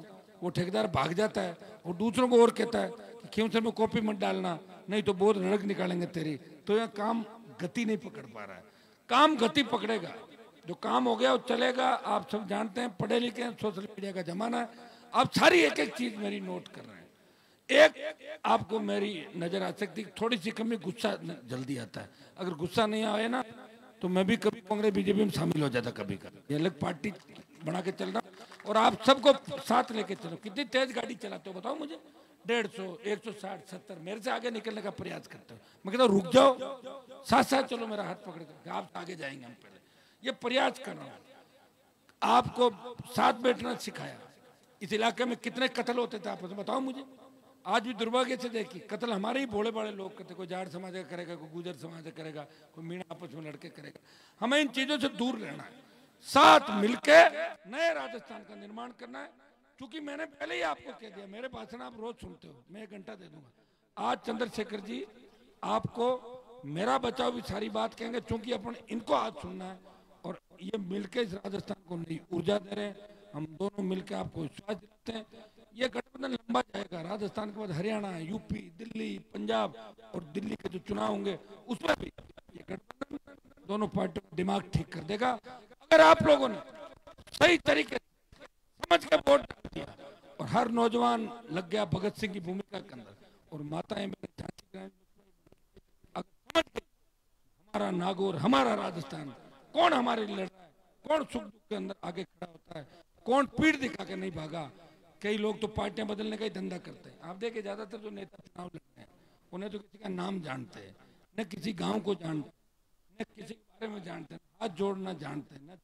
वो ठेकेदार भाग जाता है और दूसरों को और कहता है कि खींवसर में कॉपी मत डालना, नहीं तो बहुत रड़क निकालेंगे तेरी। तो यहाँ काम गति नहीं पकड़ पा रहा है। काम गति पकड़ेगा, जो काम हो गया वो चलेगा। आप सब जानते हैं, पढ़े लिखे हैं, सोशल मीडिया का जमाना है, आप सारी एक एक चीज मेरी नोट कर रहे हैं। एक आपको मेरी नजर आ सकती, थोड़ी सी कमी गुस्सा जल्दी आता है। अगर गुस्सा नहीं आए ना तो मैं भी कभी कांग्रेस बीजेपी में शामिल हो जाता कभी कभी। ये अलग पार्टी बना के चल रहा और आप सबको साथ लेके चलो। कितनी तेज गाड़ी चलाते हो बताओ मुझे? 150, 160, 70 मेरे से आगे निकलने का प्रयास करते हो। मैं कहता हूँ रुक जाओ, साथ साथ चलो, मेरा हाथ पकड़ कर, आप आगे जाएंगे, हम पहले ये प्रयास कर रहा हूँ। आपको साथ बैठना सिखाया। इस इलाके में कितने कत्ल होते थे आपस में बताओ मुझे? आज भी दुर्भाग्य से देखिए, कत्ल हमारे ही भोले बड़े लोग करते। कोई जाट समाज का करेगा, कोई गुजर समाज का करेगा, कोई मीणा आपस में लड़के करेगा। हमें इन चीजों से दूर रहना है, साथ मिलके नए राजस्थान का निर्माण करना है। क्योंकि मैंने पहले ही आपको कह दिया, मेरे भाषण आप रोज सुनते हो, मैं 1 घंटा दे दूंगा। आज चंद्रशेखर जी आपको मेरा बचाव भी सारी बात कहेंगे, क्योंकि अपन इनको आज सुनना है और ये मिलके इस राजस्थान को नई ऊर्जा दे रहे हैं। हम दोनों मिलकर आपको विश्वास दिलाते हैं। ये गठबंधन लंबा जाएगा। राजस्थान के बाद हरियाणा, यूपी, दिल्ली, पंजाब और दिल्ली के जो चुनाव होंगे उसमें भी ये गठबंधन दोनों पार्टियों का दिमाग ठीक कर देगा। अगर आप लोगों ने सही तरीके से समझ के वोट डाल दिया और हर नौजवान लग गया भगत सिंह की भूमिका के अंदर और माताएं अगर समझ गई हमारा नागौर, हमारा राजस्थान, कौन हमारे लिए लड़ रहा है, कौन सुख दुख के अंदर आगे खड़ा होता है, कौन पीठ दिखा के नहीं भागा। कई लोग तो पार्टियां बदलने का ही धंधा करते हैं। आप देखिए ज्यादातर जो नेता चुनाव लड़ रहे हैं उन्हें तो किसी का नाम जानते हैं, न किसी गांव को जानते हैं, न किसी के बारे में जानते हैं, हाथ जोड़ना जानते हैं, न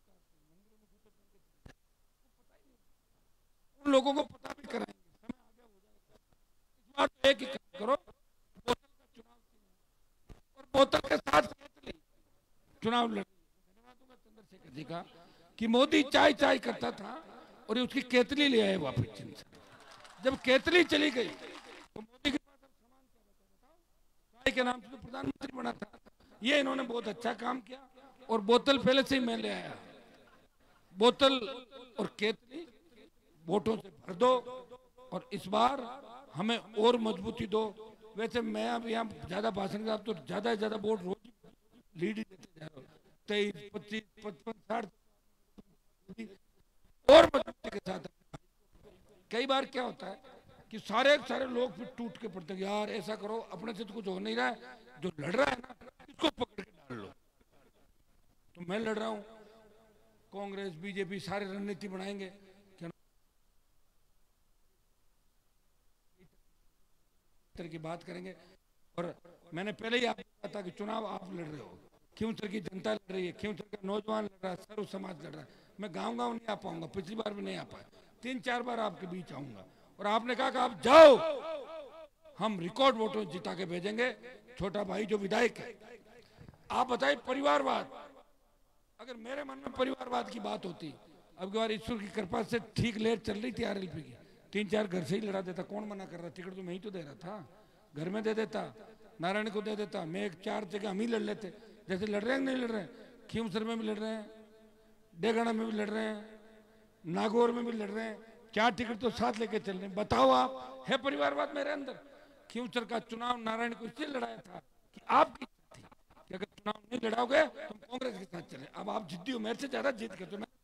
उन लोगों को पता भी कराएंगे। समय आगे हो जाएगा। इस बार तो एक ही काम करो, बोतल का चुनाव और बोतल के साथ चुनाव लड़। धन्यवाद दूंगा चंद्रशेखर जी का कि मोदी चाय चाय करता था और उसकी केतली ले आए वापस चीन से। जब केतली चली गई तो मोदी के पास अब सामान क्या बचा बताओ? चाय के नाम से तो प्रधानमंत्री बना था। ये इन्होंने बहुत अच्छा काम किया और बोतल पहले से ही मैं ले आया। बोतल और केतली वोटों से भर दो और इस बार हमें और मजबूती दो। वैसे मैं अब यहाँ ज्यादा भाषण का तो ज्यादा से ज्यादा वोट रोज लीड ही देते जा रहे हो, 23, 25, 55, 60 और मजबूती के साथ। कई बार क्या होता है कि सारे लोग फिर टूट के पड़ते हैं, यार ऐसा करो, अपने से तो कुछ हो नहीं रहा है, जो लड़ रहा है ना इसको पकड़ के डाल लो। तो मैं लड़ रहा हूँ, कांग्रेस बीजेपी सारे रणनीति बनाएंगे तरह की बात करेंगे। और मैंने पहले ही आपको कहा था कि चुनाव आप लड़ रहे हो, खींवसर की जनता लड़ रही है, खींवसर का नौजवान लड़ रहा है, सर्व समाज लड़ रहा है। मैं गांव गांव नहीं आ पाऊंगा, पिछली बार भी नहीं आ पाया, 3-4 बार आपके बीच आऊंगा। और आपने कहा कि आप जाओ, हम रिकॉर्ड वोटों जिता के भेजेंगे। छोटा भाई जो विधायक है, आप बताइए परिवारवाद, अगर मेरे मन में परिवारवाद की बात होती, अब की बार ईश्वर की कृपा से ठीक लेट चल रही थी RLP की, 3-4 घर से ही लड़ा देता। कौन मना कर रहा? टिकट तो मैं ही तो दे रहा था, घर में दे देता, नारायण को दे देता, मैं 4 जगह हम ही लड़ लेते। जैसे लड़ रहे हैं नहीं लड़ रहे हैं, खींवसर में भी लड़ रहे हैं, डेगाना में भी लड़ रहे हैं, नागौर में भी लड़ रहे हैं, 4 टिकट तो साथ लेके चल रहे हैं। बताओ आप, है परिवारवाद मेरे अंदर? खींवसर का चुनाव नारायण को इसलिए लड़ाया था कि आपकी इच्छा थी कि अगर चुनाव नहीं लड़ाओगे तो कांग्रेस के साथ चले। अब आप जिद्दी हो, मेरे से ज्यादा जिद करते हो।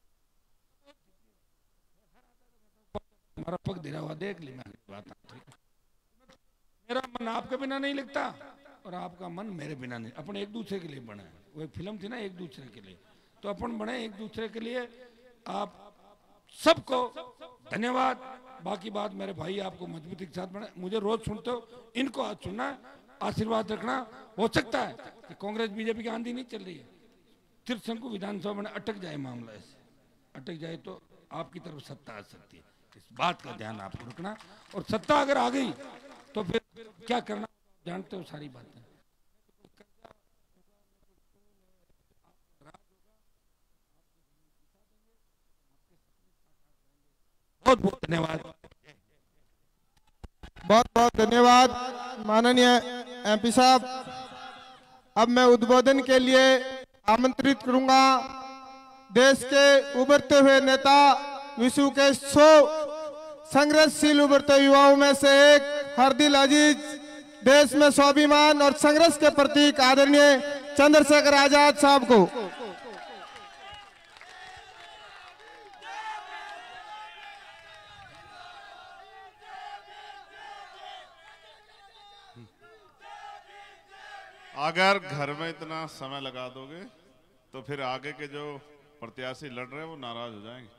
हमारा पग धीरा हुआ देख ली मैंने बात। मेरा मन आपके बिना नहीं लगता और आपका मन मेरे बिना नहीं। अपन एक दूसरे के लिए बने हैं, वो एक फिल्म थी ना, एक दूसरे के लिए, तो अपन बने एक दूसरे के लिए। आप सबको धन्यवाद। बाकी बात मेरे भाई आपको मजबूती के साथ बने, मुझे रोज सुनते हो, इनको आज सुनना, आशीर्वाद रखना। हो सकता है कि कांग्रेस बीजेपी की आंधी नहीं चल रही है, त्रिशंकु विधानसभा में अटक जाए, मामला ऐसे अटक जाए तो आपकी तरफ सत्ता आ सकती है। इस बात का ध्यान आपको रखना। और सत्ता अगर आ गई तो फिर क्या करना जानते हो सारी बातें। बहुत बहुत धन्यवाद। बहुत बहुत धन्यवाद माननीय MP साहब। अब मैं उद्बोधन के लिए आमंत्रित करूंगा देश के उभरते हुए नेता, विश्व के 100 संघर्षशील उभरते युवाओं में से एक हरदिल अजीज, देश में स्वाभिमान और संघर्ष के प्रतीक आदरणीय चंद्रशेखर आजाद साहब को अगर घर में इतना समय लगा दोगे तो फिर आगे के जो प्रत्याशी लड़ रहे हैं वो नाराज हो जाएंगे।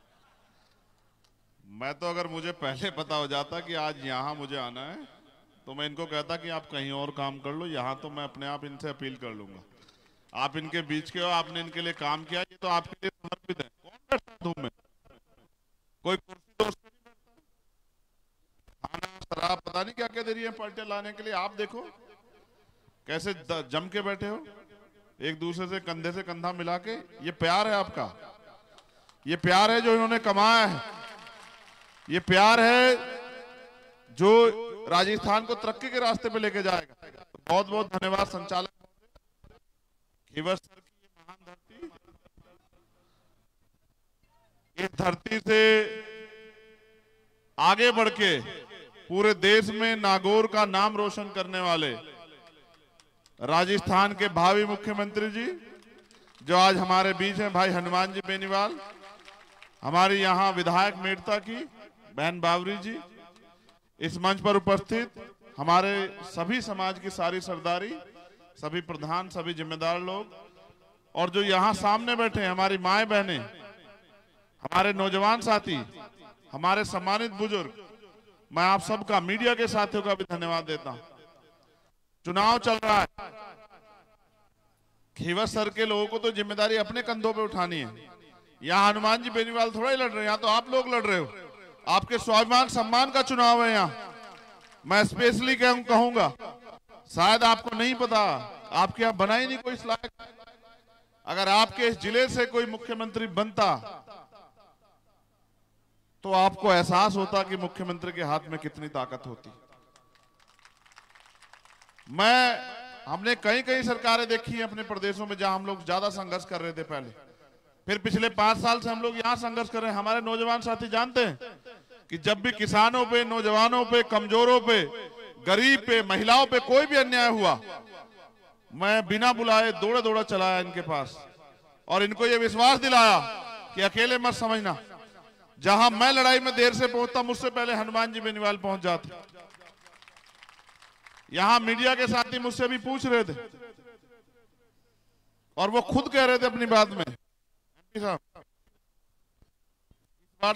मैं तो अगर मुझे पहले पता हो जाता कि आज यहाँ मुझे आना है तो मैं इनको कहता कि आप कहीं और काम कर लो, यहाँ तो मैं अपने आप इनसे अपील कर लूंगा। आप इनके बीच के हो, आपने इनके लिए काम किया, ये तो आपके लिए समर्पित है। कौन बैठता धूम में? कोई कुर्सी दोस्त नहीं बैठता। खाना शराब पता नहीं क्या क्या दे रही है पार्टियां लाने के लिए। आप देखो कैसे जम के बैठे हो, एक दूसरे से कंधे से कंधा मिला के। ये प्यार है आपका, ये प्यार है जो इन्होंने कमाया है, ये प्यार है जो राजस्थान को तरक्की के रास्ते पे लेके जाएगा। तो बहुत बहुत धन्यवाद संचालक खीवर सर की ये महान धरती, इस धरती से आगे बढ़ के पूरे देश में नागौर का नाम रोशन करने वाले राजस्थान के भावी मुख्यमंत्री जी जो आज हमारे बीच हैं, भाई हनुमान जी बेनीवाल, हमारी यहाँ विधायक मेड़ता की बहन बावरी जी, इस मंच पर उपस्थित हमारे सभी समाज की सारी सरदारी, सभी प्रधान, सभी जिम्मेदार लोग, और जो यहाँ सामने बैठे हैं हमारी माएं बहनें, हमारे नौजवान साथी, हमारे सम्मानित बुजुर्ग, मैं आप सबका, मीडिया के साथियों का भी धन्यवाद देता हूं। चुनाव चल रहा है, खीवर सर के लोगों को तो जिम्मेदारी अपने कंधों पे उठानी है। यहाँ हनुमान जी बेनीवाल थोड़ा ही लड़ रहे हैं, यहाँ तो आप लोग लड़ रहे हो। आपके स्वाभिमान सम्मान का चुनाव है यहाँ। मैं स्पेशली कहूंगा, शायद आपको नहीं पता, आपके यहाँ बना ही नहीं कोई इस लायक। अगर आपके इस जिले से कोई मुख्यमंत्री बनता तो आपको एहसास होता कि मुख्यमंत्री के हाथ में कितनी ताकत होती। हमने कई कई सरकारें देखी हैं अपने प्रदेशों में जहां हम लोग ज्यादा संघर्ष कर रहे थे पहले, फिर पिछले 5 साल से हम लोग यहां संघर्ष कर रहे हैं। हमारे नौजवान साथी जानते हैं कि जब भी किसानों पे, नौजवानों पे, कमजोरों पे, गरीब पे, महिलाओं पे कोई भी अन्याय हुआ, मैं बिना बुलाए दौड़ा दौड़ा चलाया इनके पास और इनको ये विश्वास दिलाया कि अकेले मत समझना। जहां मैं लड़ाई में देर से पहुंचता, मुझसे पहले हनुमान जी बेनीवाल पहुंच जाते। यहां मीडिया के साथी मुझसे भी पूछ रहे थे और वो खुद कह रहे थे अपनी बात में, एमपी साहब इस बार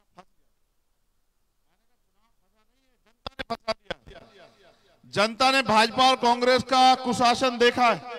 फंसा दिया। जनता ने भाजपा और कांग्रेस का कुशासन देखा है।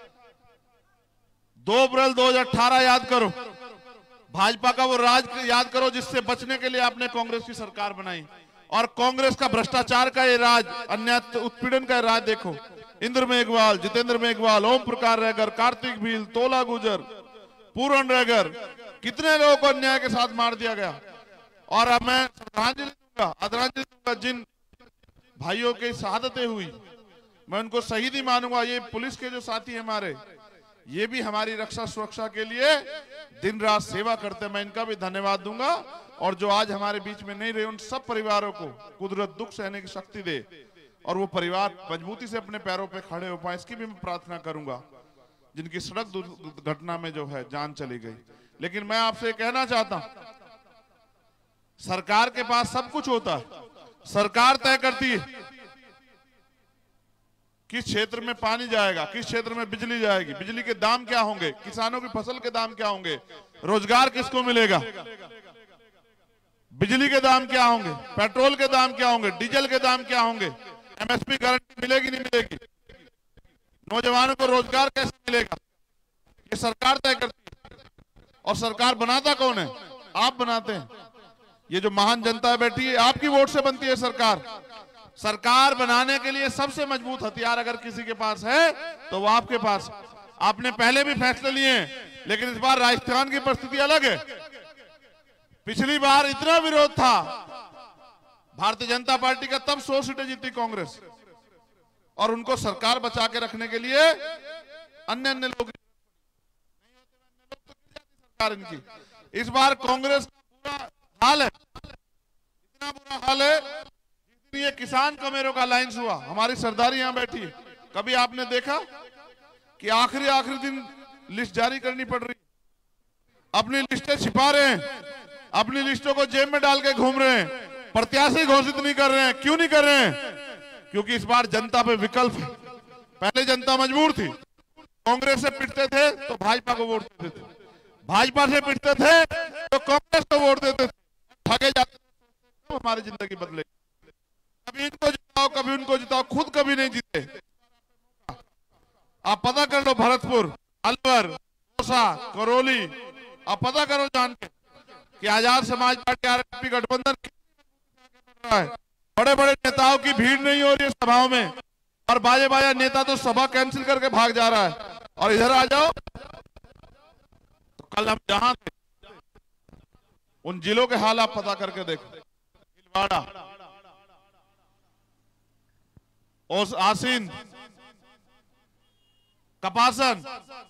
2 अप्रैल 2018 याद करो, भाजपा का वो राज याद करो जिससे बचने के लिए आपने कांग्रेस की सरकार बनाई, और कांग्रेस का भ्रष्टाचार का ये राज, अन्याय उत्पीड़न का राज देखो। इंद्र मेघवाल, जितेंद्र मेघवाल, ओम प्रकाश रेगर, कार्तिक भील, तोला गुजर, पूरन रेगर, कितने लोगों को अन्याय के साथ मार दिया गया। और अब मैं श्रद्धांजलि दूंगा, आदरांजलि दूंगा जिन भाइयों की शहादतें हुई, मैं उनको शहीद ही मानूंगा। ये पुलिस के जो साथी हमारे, ये भी हमारी रक्षा सुरक्षा के लिए दिन रात सेवा करते, मैं इनका भी धन्यवाद दूंगा। और जो आज हमारे बीच में नहीं रहे, उन सब परिवारों को कुदरत दुख सहने की शक्ति दे और वो परिवार मजबूती से अपने पैरों पे खड़े हो पाए, इसकी भी मैं प्रार्थना करूंगा। जिनकी सड़क दुर्घटना में जो है जान चली गई। लेकिन मैं आपसे कहना चाहता हूं, सरकार के पास सब कुछ होता है, सरकार तय करती है किस क्षेत्र में पानी जाएगा, किस क्षेत्र में बिजली जाएगी, बिजली के दाम क्या होंगे, किसानों की फसल के दाम क्या होंगे, रोजगार किसको मिलेगा, बिजली के दाम क्या होंगे, पेट्रोल के दाम क्या होंगे, डीजल के दाम क्या होंगे, एमएसपी गारंटी मिलेगी नहीं मिलेगी, नौजवानों को रोजगार कैसे मिलेगा, ये सरकार तय करती है। और सरकार बनाता कौन है? आप बनाते हैं। ये जो महान जनता बैठी है, आपकी वोट से बनती है सरकार। सरकार बनाने के लिए सबसे मजबूत हथियार अगर किसी के पास है तो वो आपके पास। आपने पहले भी फैसले लिए, लेकिन इस बार राजस्थान की परिस्थिति अलग है। पिछली बार इतना विरोध था भारतीय जनता पार्टी का, तब 100 सीटें जीती कांग्रेस, और उनको सरकार बचा के रखने के लिए अन्य लोग सरकार इनकी। इस बार कांग्रेस का बुरा हाल है, इतना बुरा हाल है, ये किसान कमेरों का लाइन्स हुआ, हमारी सरदारी यहाँ बैठी है। कभी आपने देखा कि आखिरी दिन लिस्ट जारी करनी पड़ रही, अपनी लिस्टें छिपा रहे हैं, अपनी लिस्टों को जेब में डाल के घूम रहे हैं, प्रत्याशी घोषित नहीं कर रहे हैं। क्यों नहीं कर रहे हैं? क्योंकि इस बार जनता पे विकल्प है। पहले जनता मजबूर थी, कांग्रेस से पिटते थे तो भाजपा को वोट देते थे, भाजपा से पिटते थे तो कांग्रेस को वोट देते थे, ठगे जाते थे। हमारी जिंदगी बदले, कभी इनको जिताओ कभी उनको जिताओ, खुद कभी नहीं जीते। आप पता कर लो, भरतपुर, अलवर, दौसा, करौली, आप पता करो जान के कि आजाद समाज पार्टी आरएलपी गठबंधन है। बड़े बड़े नेताओं की भीड़ नहीं हो रही है सभाओं में, और बाजे बाजा नेता तो सभा कैंसिल करके भाग जा रहा है। और इधर आ जाओ तो कल हम जहां थे उन जिलों के हाल आप पता करके देखो, भीलवाड़ा, आसीन, कपासन,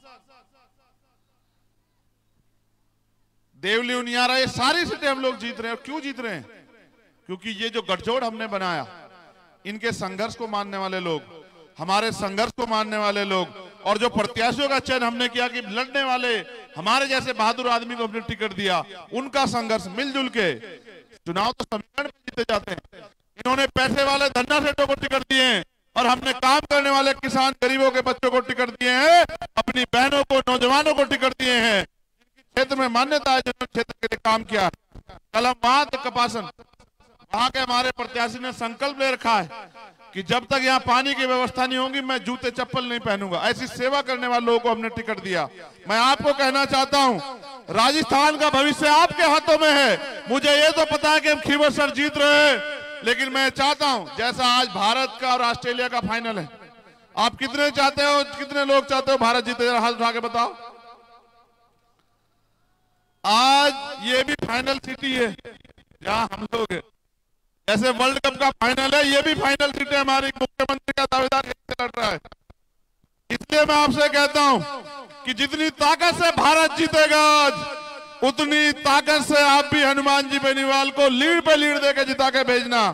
देवली, उनियारा, ये सारी सीटें हम लोग जीत रहे हैं। और क्यों जीत रहे हैं? क्योंकि ये जो गठजोड़ हमने बनाया, इनके संघर्ष को मानने वाले लोग, हमारे संघर्ष को मानने वाले लोग, और जो प्रत्याशियों का चयन हमने किया कि लड़ने वाले हमारे जैसे बहादुर आदमी को हमने टिकट दिया, उनका संघर्ष मिलजुल के, चुनाव तो समीकरण में जीते जाते हैं। इन्होंने पैसे वाले धन्ना सेठों को टिकट दिए हैं, और हमने काम करने वाले किसान गरीबों के बच्चों को टिकट दिए हैं, अपनी बहनों को, नौजवानों को टिकट दिए हैं, क्षेत्र में मान्यता है, जिन्होंने क्षेत्र के लिए काम किया। कलम वहां तो कपासन, वहां के हमारे प्रत्याशी ने संकल्प ले रखा है कि जब तक यहाँ पानी की व्यवस्था नहीं होगी मैं जूते चप्पल नहीं पहनूंगा। ऐसी सेवा करने वाले लोगों को हमने टिकट दिया। मैं आपको कहना चाहता हूँ, राजस्थान का भविष्य आपके हाथों में है। मुझे ये तो पता है कि हम खींवसर जीत रहे हैं, लेकिन मैं चाहता हूं जैसा आज भारत का और ऑस्ट्रेलिया का फाइनल है, आप कितने चाहते हो, कितने लोग चाहते हो भारत जीते? जरा हाथ उठा के बताओ। आज ये भी फाइनल सिटी है जहां हम लोग हैं। जैसे वर्ल्ड कप का फाइनल है, ये भी फाइनल सीट है हमारी। मुख्यमंत्री का दावेदार लड़ रहा है। इसलिए मैं आपसे कहता हूं कि जितनी ताकत से भारत जीतेगा आज, उतनी ताकत से आप भी हनुमान जी बेनीवाल को लीड पे लीड देकर जिता के भेजना।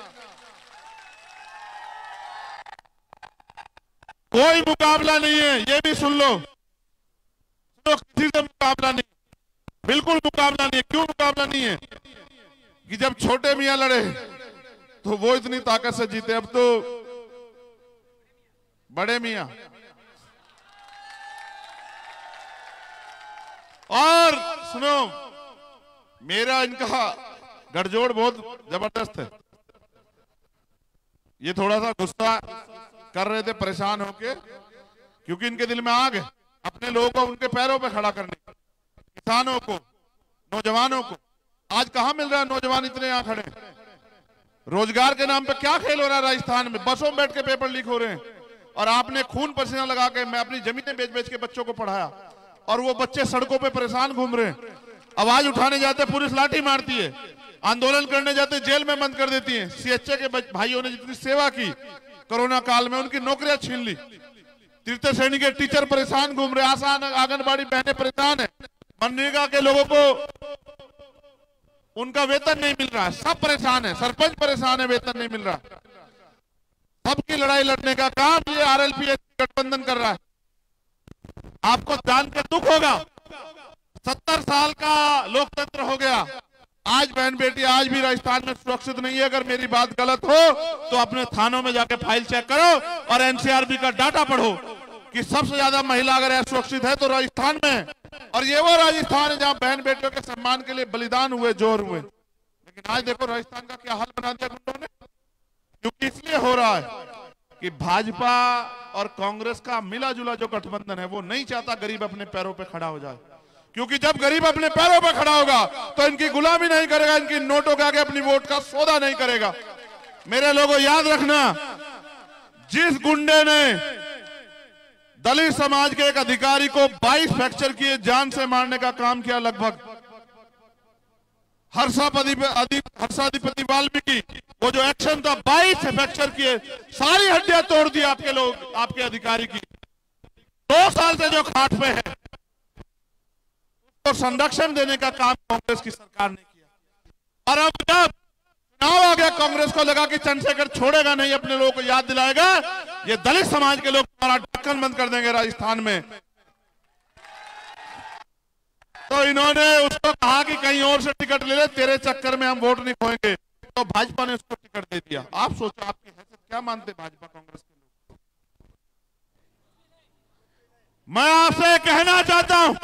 कोई मुकाबला नहीं है, ये भी सुन लो, किसी से मुकाबला नहीं, बिल्कुल मुकाबला नहीं है। क्यों मुकाबला नहीं है? कि जब छोटे मियां लड़े तो वो इतनी ताकत से जीते, अब तो बड़े मियां। और सुनो, मेरा इनका गठजोड़ बहुत जबरदस्त है। ये थोड़ा सा गुस्सा कर रहे थे परेशान होके, क्योंकि इनके दिल में आग है अपने लोगों को उनके पैरों पे खड़ा करने, किसानों को, नौजवानों को। आज कहां मिल रहा है नौजवान इतने यहां खड़े? रोजगार के नाम पे क्या खेल हो रहा है राजस्थान में? बसों में बैठ के पेपर लीक हो रहे हैं, और आपने खून पसीना लगा के, मैं अपनी जमीनें बेच बेच के बच्चों को पढ़ाया, और वो बच्चे सड़कों पे परेशान घूम रहे हैं। आवाज उठाने जाते पुलिस लाठी मारती है, आंदोलन करने जाते जेल में बंद कर देती है। सीएचए के भाइयों ने जितनी सेवा की कोरोना काल में, उनकी नौकरियां छीन ली। तृतीय श्रेणी के टीचर परेशान घूम रहे, आशा आंगनबाड़ी बहनें परेशान है, मनरेगा के लोगों को उनका वेतन नहीं मिल रहा है, सब परेशान है, सरपंच परेशान है, वेतन नहीं मिल रहा। सबकी लड़ाई लड़ने का काम ये आरएलपी गठबंधन कर रहा है। आपको जान के दुख होगा, 70 साल का लोकतंत्र हो गया, आज बहन बेटी आज भी राजस्थान में सुरक्षित नहीं है। अगर मेरी बात गलत हो तो अपने थानों में जाके फाइल चेक करो और एनसीआरबी का डाटा पढ़ो कि सबसे ज्यादा महिला अगर असुरक्षित है तो राजस्थान में। और ये वो राजस्थान है जहां बहन बेटियों के सम्मान के लिए बलिदान हुए, जोर हुए। लेकिन आज देखो राजस्थान का क्या हाल बना दिया गुंडों ने। क्योंकि इसलिए हो रहा है कि भाजपा और कांग्रेस का मिला जुला जो गठबंधन है वो नहीं चाहता गरीब अपने पैरों पे खड़ा हो जाए। क्योंकि जब गरीब अपने पैरों पे खड़ा होगा तो इनकी गुलामी नहीं करेगा, इनकी नोटों के आगे अपनी वोट का सौदा नहीं करेगा। मेरे लोगों याद रखना, जिस गुंडे ने दलित समाज के एक अधिकारी को 22 फ्रैक्चर किए जान से मारने का काम किया, लगभग हर्षाधिपति वाल्मीकि, वो जो एक्शन था 22 फ्रैक्चर किए, सारी हड्डियां तोड़ दी आपके लोग, आपके अधिकारी की। 2 साल से जो खाट पे है तो संरक्षण देने का काम कांग्रेस की सरकार ने किया। और अब जब चुनाव आ गया, कांग्रेस को लगा कि चंद्रशेखर छोड़ेगा नहीं, अपने लोगों को याद दिलाएगा, ये दलित समाज के लोग हमारा ढक्कन बंद कर देंगे राजस्थान में। तो इन्होंने उसको कहा कि कहीं और से टिकट ले ले, तेरे चक्कर में हम वोट नहीं खोएंगे, तो भाजपा ने उसको टिकट दे दिया। आप सोचो आपकी हैसियत क्या मानते भाजपा कांग्रेस के लोग। मैं आपसे कहना चाहता हूं,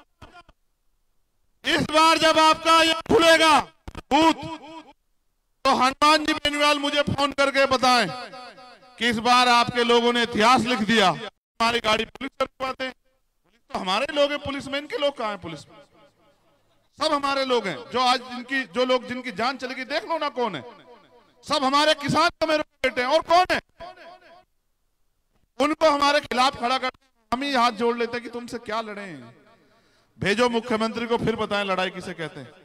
इस बार जब आपका ये खुलेगा बूथ, तो हनुमान जी बेनीवाल मुझे फोन करके बताएं कि इस बार आपके लोगों ने इतिहास लिख दिया। हमारी गाड़ी पुलिस करवाते, पुलिस तो हमारे लोग हैं, पुलिस में इनके लोग कहाँ हैं? पुलिस में सब हमारे लोग हैं। जो आज जिनकी जान चली गई, देख लो ना कौन है, सब हमारे किसान तो मेरे बेटे हैं। और कौन है? उनको हमारे खिलाफ खड़ा कर, हम ही हाथ जोड़ लेते कि तुमसे क्या लड़े। भेजो मुख्यमंत्री को, फिर बताएं लड़ाई किसे कहते हैं।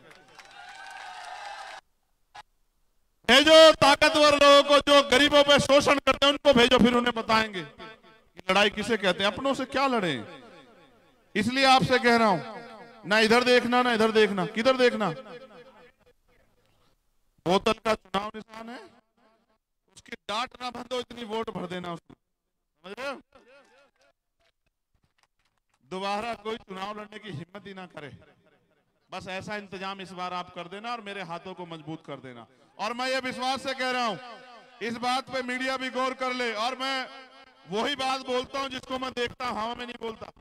भेजो ताकतवर लोगों को, जो गरीबों पे शोषण करते हैं उनको भेजो, फिर उन्हें बताएंगे कि लड़ाई किसे कहते हैं। अपनों से क्या लड़े। इसलिए आपसे कह रहा हूं, ना इधर देखना ना इधर देखना। किधर देखना? बोतल का चुनाव निशान है, उसकी डांट ना बंदो, इतनी वोट भर देना उसको, समझ रहे हो? दोबारा कोई चुनाव लड़ने की हिम्मत ही ना करे। बस ऐसा इंतजाम इस बार आप कर देना और मेरे हाथों को मजबूत कर देना। और मैं ये विश्वास से कह रहा हूं, इस बात पे मीडिया भी गौर कर ले, और मैं वही बात बोलता हूं जिसको मैं देखता हूं, हवा में नहीं बोलता।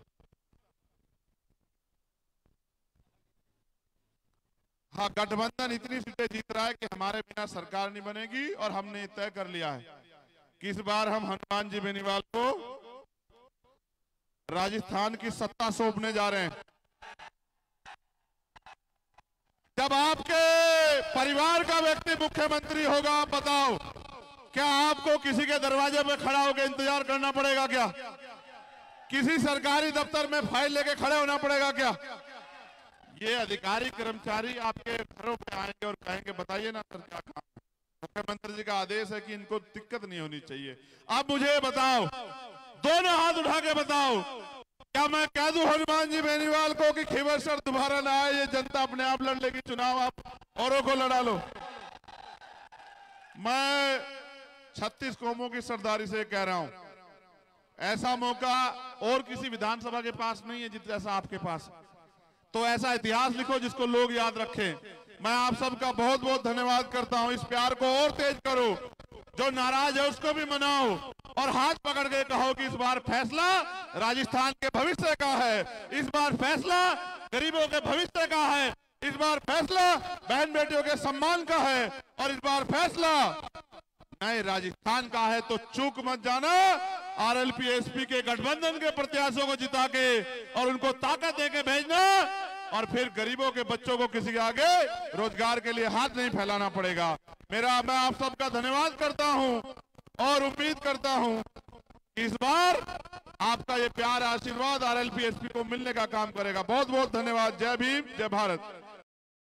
हाँ, गठबंधन इतनी सीटें जीत रहा है कि हमारे बिना सरकार नहीं बनेगी, और हमने तय कर लिया है कि इस बार हम हनुमान जी बेनीवाल को राजस्थान की सत्ता सौंपने जा रहे हैं। जब आपके परिवार का व्यक्ति मुख्यमंत्री होगा, आप बताओ, क्या आपको किसी के दरवाजे पे खड़ा होकर इंतजार करना पड़ेगा क्या? किसी सरकारी दफ्तर में फाइल लेके खड़े होना पड़ेगा क्या? ये अधिकारी कर्मचारी आपके घरों पे आएंगे और कहेंगे बताइए ना सर क्या काम है। मुख्यमंत्री जी का आदेश है कि इनको दिक्कत नहीं होनी चाहिए। अब मुझे बताओ, दोनों हाथ उठा के बताओ, क्या मैं कह दूं हनुमान जी बेनीवाल को कि खीवर सर दोबारा ना आए, ये जनता अपने आप लड़ लेगी चुनाव, आप औरों को लड़ा लो। मैं 36 कौमों की सरदारी से कह रहा हूं, ऐसा मौका और किसी विधानसभा के पास नहीं है जैसा आपके पास। तो ऐसा इतिहास लिखो जिसको लोग याद रखें। मैं आप सबका बहुत बहुत धन्यवाद करता हूं। इस प्यार को और तेज करो, जो नाराज है उसको भी मनाओ, और हाथ पकड़ के कहो कि इस बार फैसला राजस्थान के भविष्य का है, इस बार फैसला गरीबों के भविष्य का है, इस बार फैसला बहन बेटियों के सम्मान का है, और इस बार फैसला नए राजस्थान का है। तो चूक मत जाना, आरएलपी एसपी के गठबंधन के प्रत्याशियों को जिता के और उनको ताकत देके भेजना, और फिर गरीबों के बच्चों को किसी के आगे रोजगार के लिए हाथ नहीं फैलाना पड़ेगा। मैं आप सबका धन्यवाद करता हूं और उम्मीद करता हूं कि इस बार आपका ये प्यार आशीर्वाद आरएलपी एसपी को मिलने का काम करेगा। बहुत बहुत धन्यवाद। जय भीम, जय भारत।